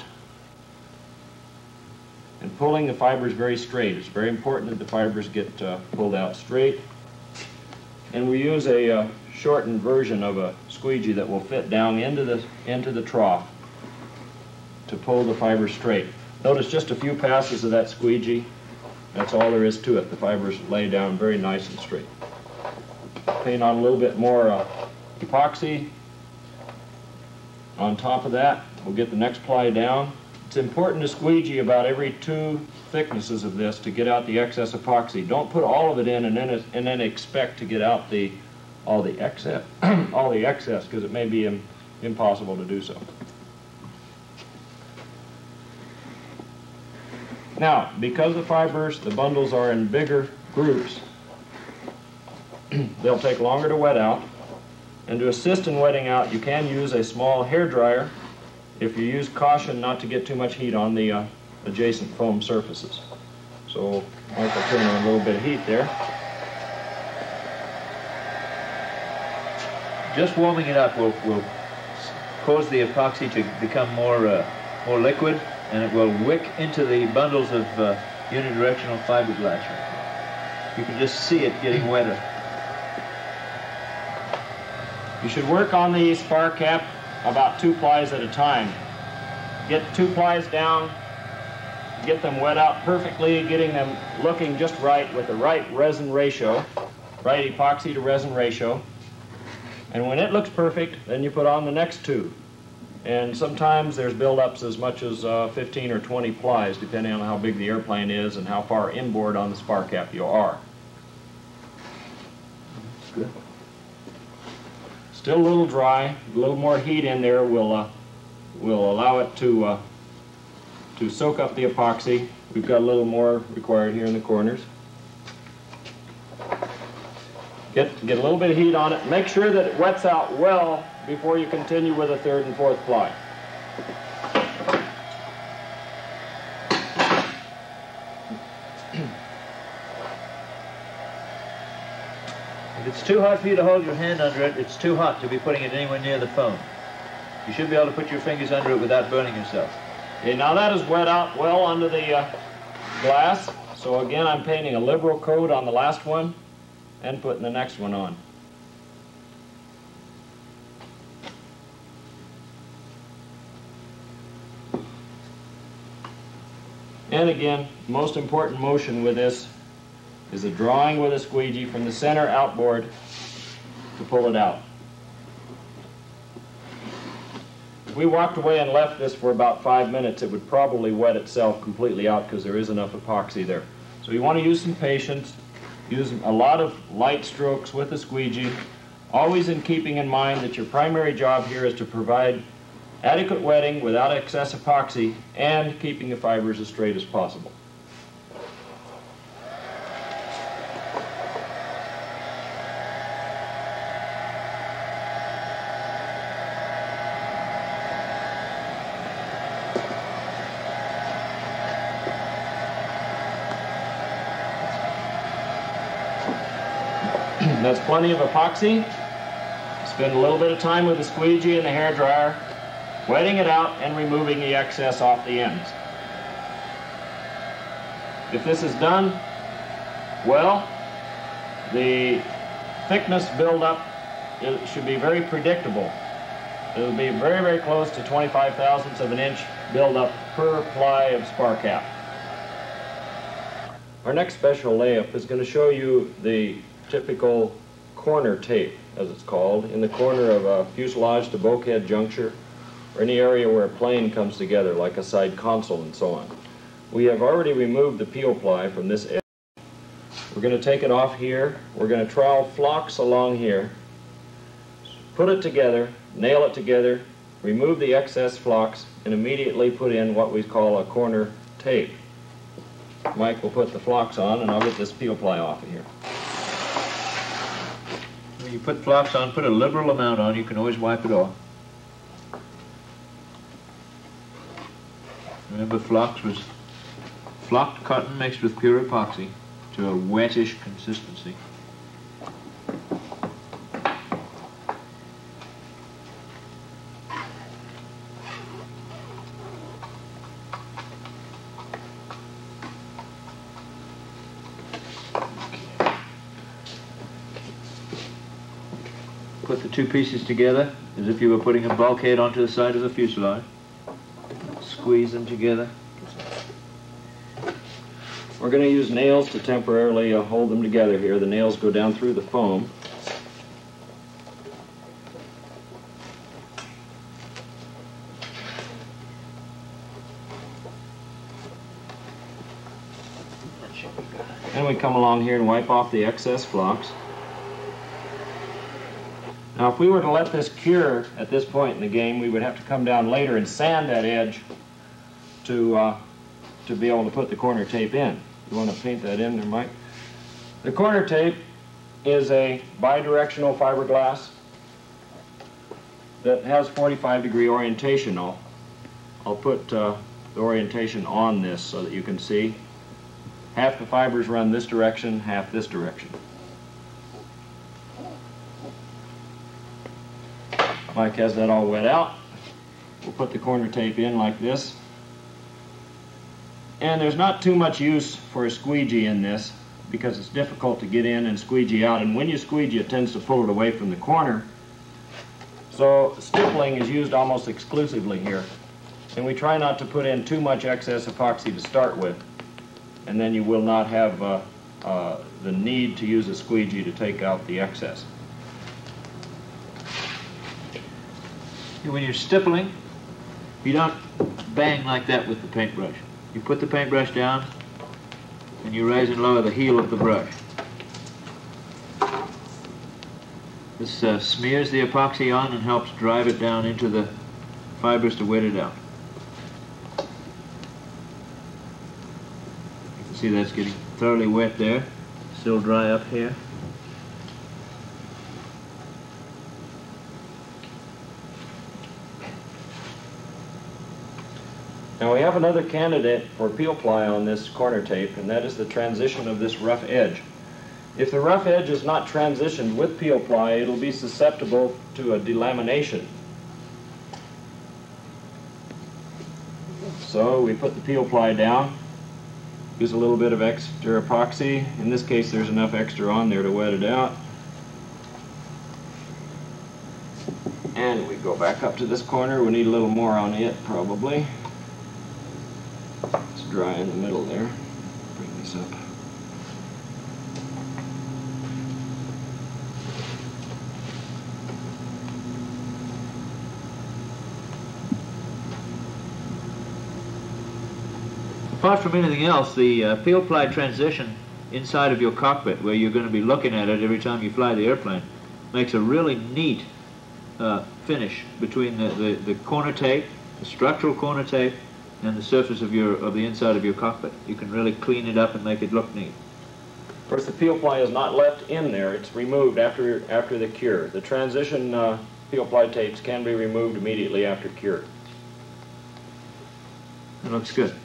and pulling the fibers very straight. It's very important that the fibers get uh, pulled out straight. And we use a uh, shortened version of a squeegee that will fit down into the, into the trough to pull the fibers straight. Notice just a few passes of that squeegee. That's all there is to it. The fibers lay down very nice and straight. Paint on a little bit more uh, epoxy on top of that. We'll get the next ply down. It's important to squeegee about every two thicknesses of this to get out the excess epoxy. Don't put all of it in and then it, and then expect to get out the all the excess all the excess because it may be im impossible to do so. Now, because the fibers, the bundles are in bigger groups, they'll take longer to wet out. And to assist in wetting out, you can use a small hair dryer if you use caution not to get too much heat on the uh, adjacent foam surfaces. So Mike will turn on a little bit of heat there. Just warming it up will, will cause the epoxy to become more, uh, more liquid, and it will wick into the bundles of uh, unidirectional fiberglass right there. You can just see it getting wetter. You should work on the spar cap about two plies at a time. Get two plies down, get them wet out perfectly, getting them looking just right with the right resin ratio, right epoxy to resin ratio. And when it looks perfect, then you put on the next two. And sometimes there's buildups as much as uh, fifteen or twenty plies, depending on how big the airplane is and how far inboard on the spar cap you are. That's good. Still a little dry. A little more heat in there will uh, will allow it to uh, to soak up the epoxy. We've got a little more required here in the corners. Get, get a little bit of heat on it. Make sure that it wets out well before you continue with the third and fourth ply. If it's too hot for you to hold your hand under it, it's too hot to be putting it anywhere near the foam. You should be able to put your fingers under it without burning yourself. Okay, now that is wet out well under the uh, glass. So again, I'm painting a liberal coat on the last one and putting the next one on. And again, most important motion with this is a drawing with a squeegee from the center outboard to pull it out. If we walked away and left this for about five minutes, it would probably wet itself completely out because there is enough epoxy there. So you want to use some patience, use a lot of light strokes with the squeegee, always in keeping in mind that your primary job here is to provide adequate wetting without excess epoxy and keeping the fibers as straight as possible. That's plenty of epoxy. Spend a little bit of time with the squeegee and the hair dryer, wetting it out and removing the excess off the ends. If this is done well, the thickness buildup it should be very predictable. It will be very, very close to twenty-five thousandths of an inch buildup per ply of spar cap. Our next special layup is going to show you the typical corner tape, as it's called, in the corner of a fuselage to bulkhead juncture, or any area where a plane comes together, like a side console and so on. We have already removed the peel ply from this edge. We're going to take it off here. We're going to trowel flocks along here, put it together, nail it together, remove the excess flocks, and immediately put in what we call a corner tape. Mike will put the flocks on, and I'll get this peel ply off of here. When you put flocks on, put a liberal amount on. You can always wipe it off. Remember, flocks was flocked cotton mixed with pure epoxy to a wettish consistency. Put the two pieces together as if you were putting a bulkhead onto the side of the fuselage. Squeeze them together. We're going to use nails to temporarily uh, hold them together here. The nails go down through the foam. And we come along here and wipe off the excess flocks. Now, if we were to let this cure at this point in the game, we would have to come down later and sand that edge to, uh, to be able to put the corner tape in. You want to paint that in there, Mike? The corner tape is a bidirectional fiberglass that has forty-five degree orientation. I'll, I'll put uh, the orientation on this so that you can see. Half the fibers run this direction, half this direction. Mike has that all wet out. We'll put the corner tape in like this. And there's not too much use for a squeegee in this because it's difficult to get in and squeegee out, and when you squeegee it tends to pull it away from the corner. So stippling is used almost exclusively here. And we try not to put in too much excess epoxy to start with, and then you will not have uh, uh, the need to use a squeegee to take out the excess. When you're stippling, you don't bang like that with the paintbrush. You put the paintbrush down and you raise and lower the heel of the brush. This uh, smears the epoxy on and helps drive it down into the fibers to wet it out. You can see that's getting thoroughly wet there. Still dry up here. Now we have another candidate for peel ply on this corner tape, and that is the transition of this rough edge. If the rough edge is not transitioned with peel ply, it'll be susceptible to a delamination. So we put the peel ply down, use a little bit of extra epoxy. In this case there's enough extra on there to wet it out. And we go back up to this corner. We need a little more on it probably. It's dry in the middle there. Bring this up. Apart from anything else, the uh, peel ply transition inside of your cockpit, where you're going to be looking at it every time you fly the airplane, makes a really neat uh, finish between the, the, the corner tape, the structural corner tape, and the surface of your of the inside of your cockpit. You can really clean it up and make it look neat. Of course, the peel ply is not left in there. It's removed after after the cure. The transition uh, peel ply tapes can be removed immediately after cure. It looks good.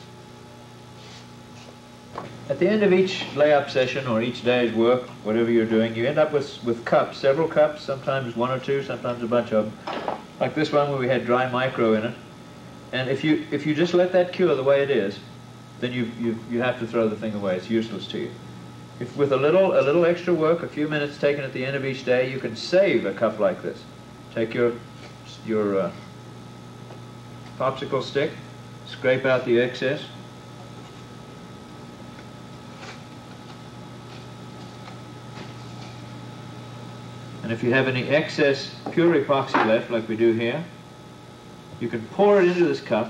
At the end of each layup session or each day's work, whatever you're doing, you end up with, with cups, several cups, sometimes one or two, sometimes a bunch of them. Like this one where we had dry micro in it. And if you, if you just let that cure the way it is, then you, you, you have to throw the thing away. It's useless to you. If with a little, a little extra work, a few minutes taken at the end of each day, you can save a cup like this. Take your, your uh, popsicle stick, scrape out the excess. And if you have any excess pure epoxy left, like we do here, you can pour it into this cup.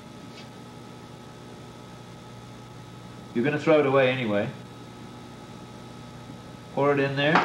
You're going to throw it away anyway. Pour it in there.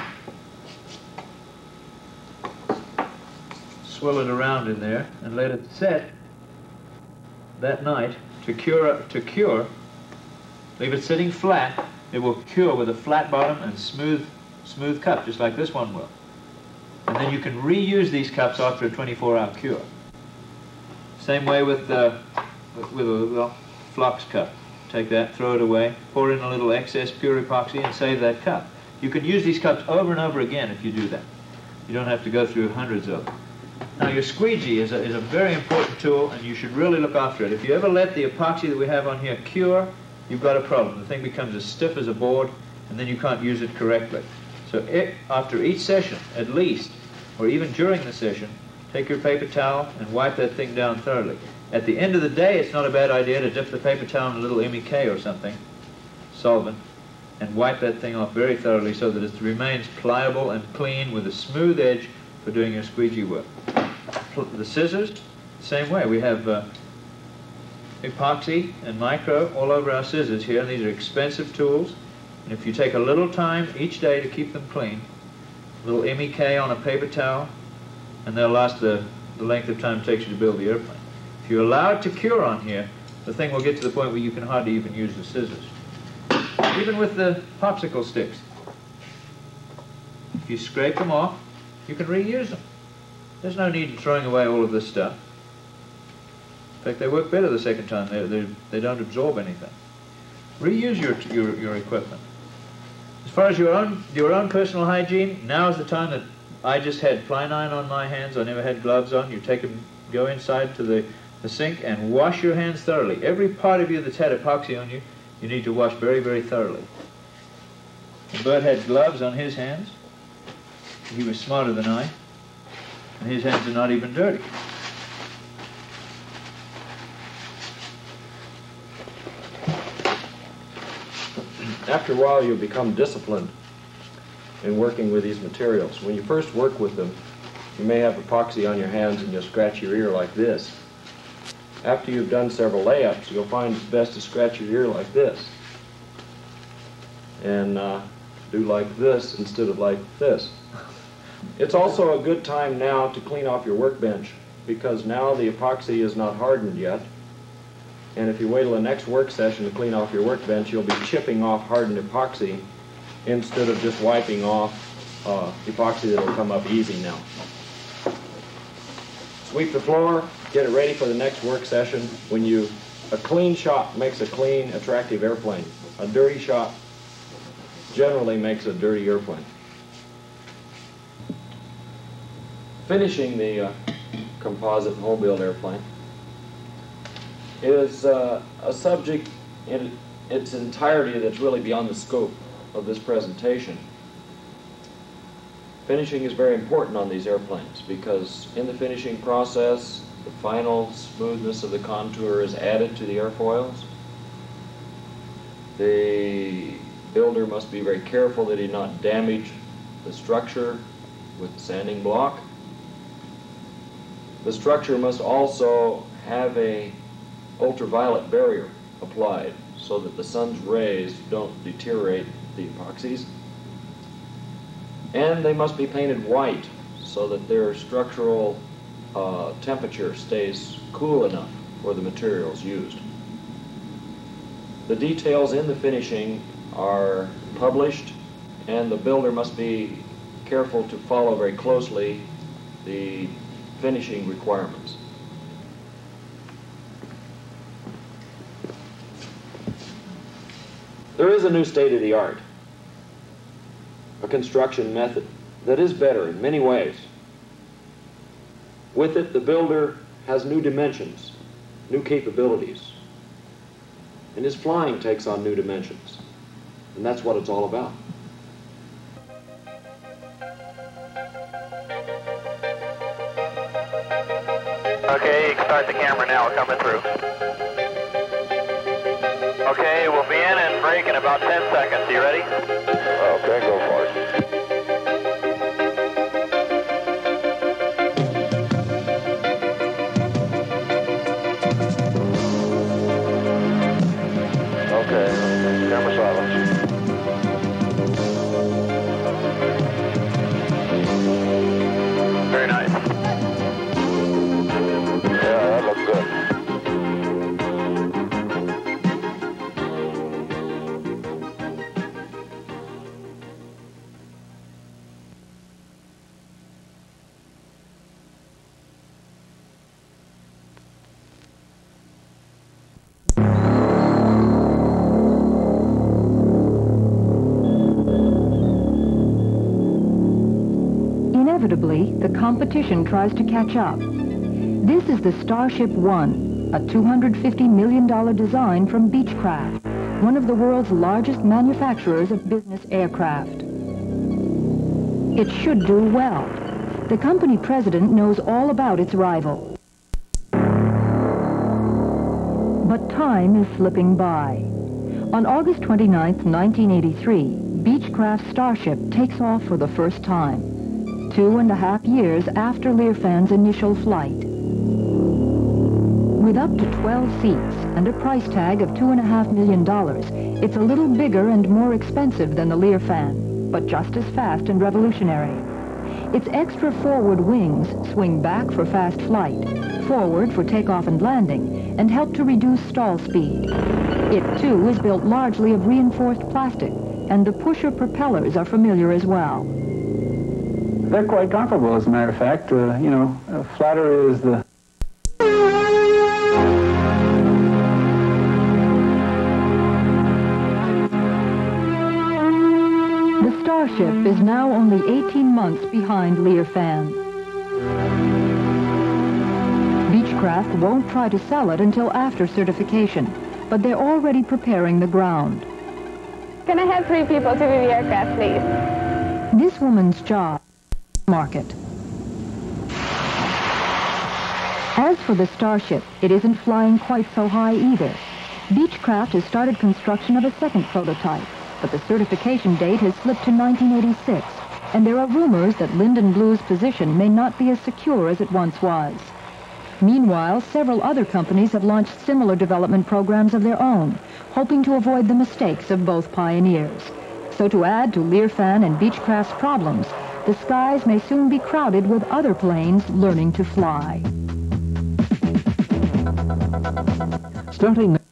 Swirl it around in there and let it set that night to cure. To cure. Leave it sitting flat. It will cure with a flat bottom and smooth, smooth cup, just like this one will. And then you can reuse these cups after a twenty-four hour cure. Same way with, uh, with, with a well, flux cup. Take that, throw it away, pour in a little excess pure epoxy and save that cup. You can use these cups over and over again if you do that. You don't have to go through hundreds of them. Now your squeegee is a, is a very important tool, and you should really look after it. If you ever let the epoxy that we have on here cure, you've got a problem. The thing becomes as stiff as a board, and then you can't use it correctly. So it, after each session, at least, or even during the session, take your paper towel and wipe that thing down thoroughly. At the end of the day, it's not a bad idea to dip the paper towel in a little M E K or something, solvent, and wipe that thing off very thoroughly so that it remains pliable and clean with a smooth edge for doing your squeegee work. The scissors, same way. We have uh, epoxy and micro all over our scissors here. These are expensive tools, and if you take a little time each day to keep them clean, a little M E K on a paper towel, and they'll last the, the length of time it takes you to build the airplane. If you allow it to cure on here, the thing will get to the point where you can hardly even use the scissors. Even with the popsicle sticks, if you scrape them off, you can reuse them. There's no need in throwing away all of this stuff. In fact, they work better the second time. They, they, they don't absorb anything. Reuse your, your, your equipment. As far as your own, your own personal hygiene, now is the time that I just had Ply-Nine on my hands. I never had gloves on. You take them, go inside to the, the sink and wash your hands thoroughly. Every part of you that's had epoxy on you, you need to wash very, very thoroughly. Bert had gloves on his hands. He was smarter than I, and his hands are not even dirty. After a while, you'll become disciplined in working with these materials. When you first work with them, you may have epoxy on your hands and you'll scratch your ear like this. After you've done several layups, you'll find it's best to scratch your ear like this. And uh, do like this instead of like this. It's also a good time now to clean off your workbench, because now the epoxy is not hardened yet. And if you wait till the next work session to clean off your workbench, you'll be chipping off hardened epoxy instead of just wiping off uh, epoxy that will come up easy now. Sweep the floor, get it ready for the next work session. When you, a clean shot makes a clean, attractive airplane. A dirty shot generally makes a dirty airplane. Finishing the uh, composite whole-build airplane is uh, a subject in its entirety that's really beyond the scope of this presentation. Finishing is very important on these airplanes because in the finishing process, the final smoothness of the contour is added to the airfoils. The builder must be very careful that he not damage the structure with the sanding block. The structure must also have a ultraviolet barrier applied so that the sun's rays don't deteriorate the epoxies. And they must be painted white so that their structural uh, temperature stays cool enough for the materials used. The details in the finishing are published, and the builder must be careful to follow very closely the finishing requirements. There is a new state-of-the-art, a construction method that is better in many ways. With it, the builder has new dimensions, new capabilities, and his flying takes on new dimensions, and that's what it's all about. Okay, you can start the camera now. We're coming through. Okay, we'll be in and break in about ten seconds. You ready? Okay, go for it. Okay, camera silence. Very nice. Yeah, that looks good. Inevitably, the competition tries to catch up. This is the Starship One, a two hundred fifty million dollar design from Beechcraft, one of the world's largest manufacturers of business aircraft. It should do well. The company president knows all about its rival. But time is slipping by. On August twenty-ninth, nineteen eighty-three, Beechcraft Starship takes off for the first time, two and a half years after Learfan's initial flight. With up to twelve seats and a price tag of two and a half million dollars, it's a little bigger and more expensive than the Learfan, but just as fast and revolutionary. Its extra forward wings swing back for fast flight, forward for takeoff and landing, and help to reduce stall speed. It, too, is built largely of reinforced plastic, and the pusher propellers are familiar as well. They're quite comparable, as a matter of fact. Uh, you know, uh, flatter is the... The Starship is now only eighteen months behind Learfan. Beechcraft Beechcraft won't try to sell it until after certification, but they're already preparing the ground. Can I have three people to view the aircraft, please? This woman's job is market. As for the Starship, it isn't flying quite so high either. Beechcraft has started construction of a second prototype, but the certification date has slipped to nineteen eighty-six, and there are rumors that Lyndon Blue's position may not be as secure as it once was. Meanwhile, several other companies have launched similar development programs of their own, hoping to avoid the mistakes of both pioneers. So to add to Learfan and Beechcraft's problems, the skies may soon be crowded with other planes learning to fly. Starting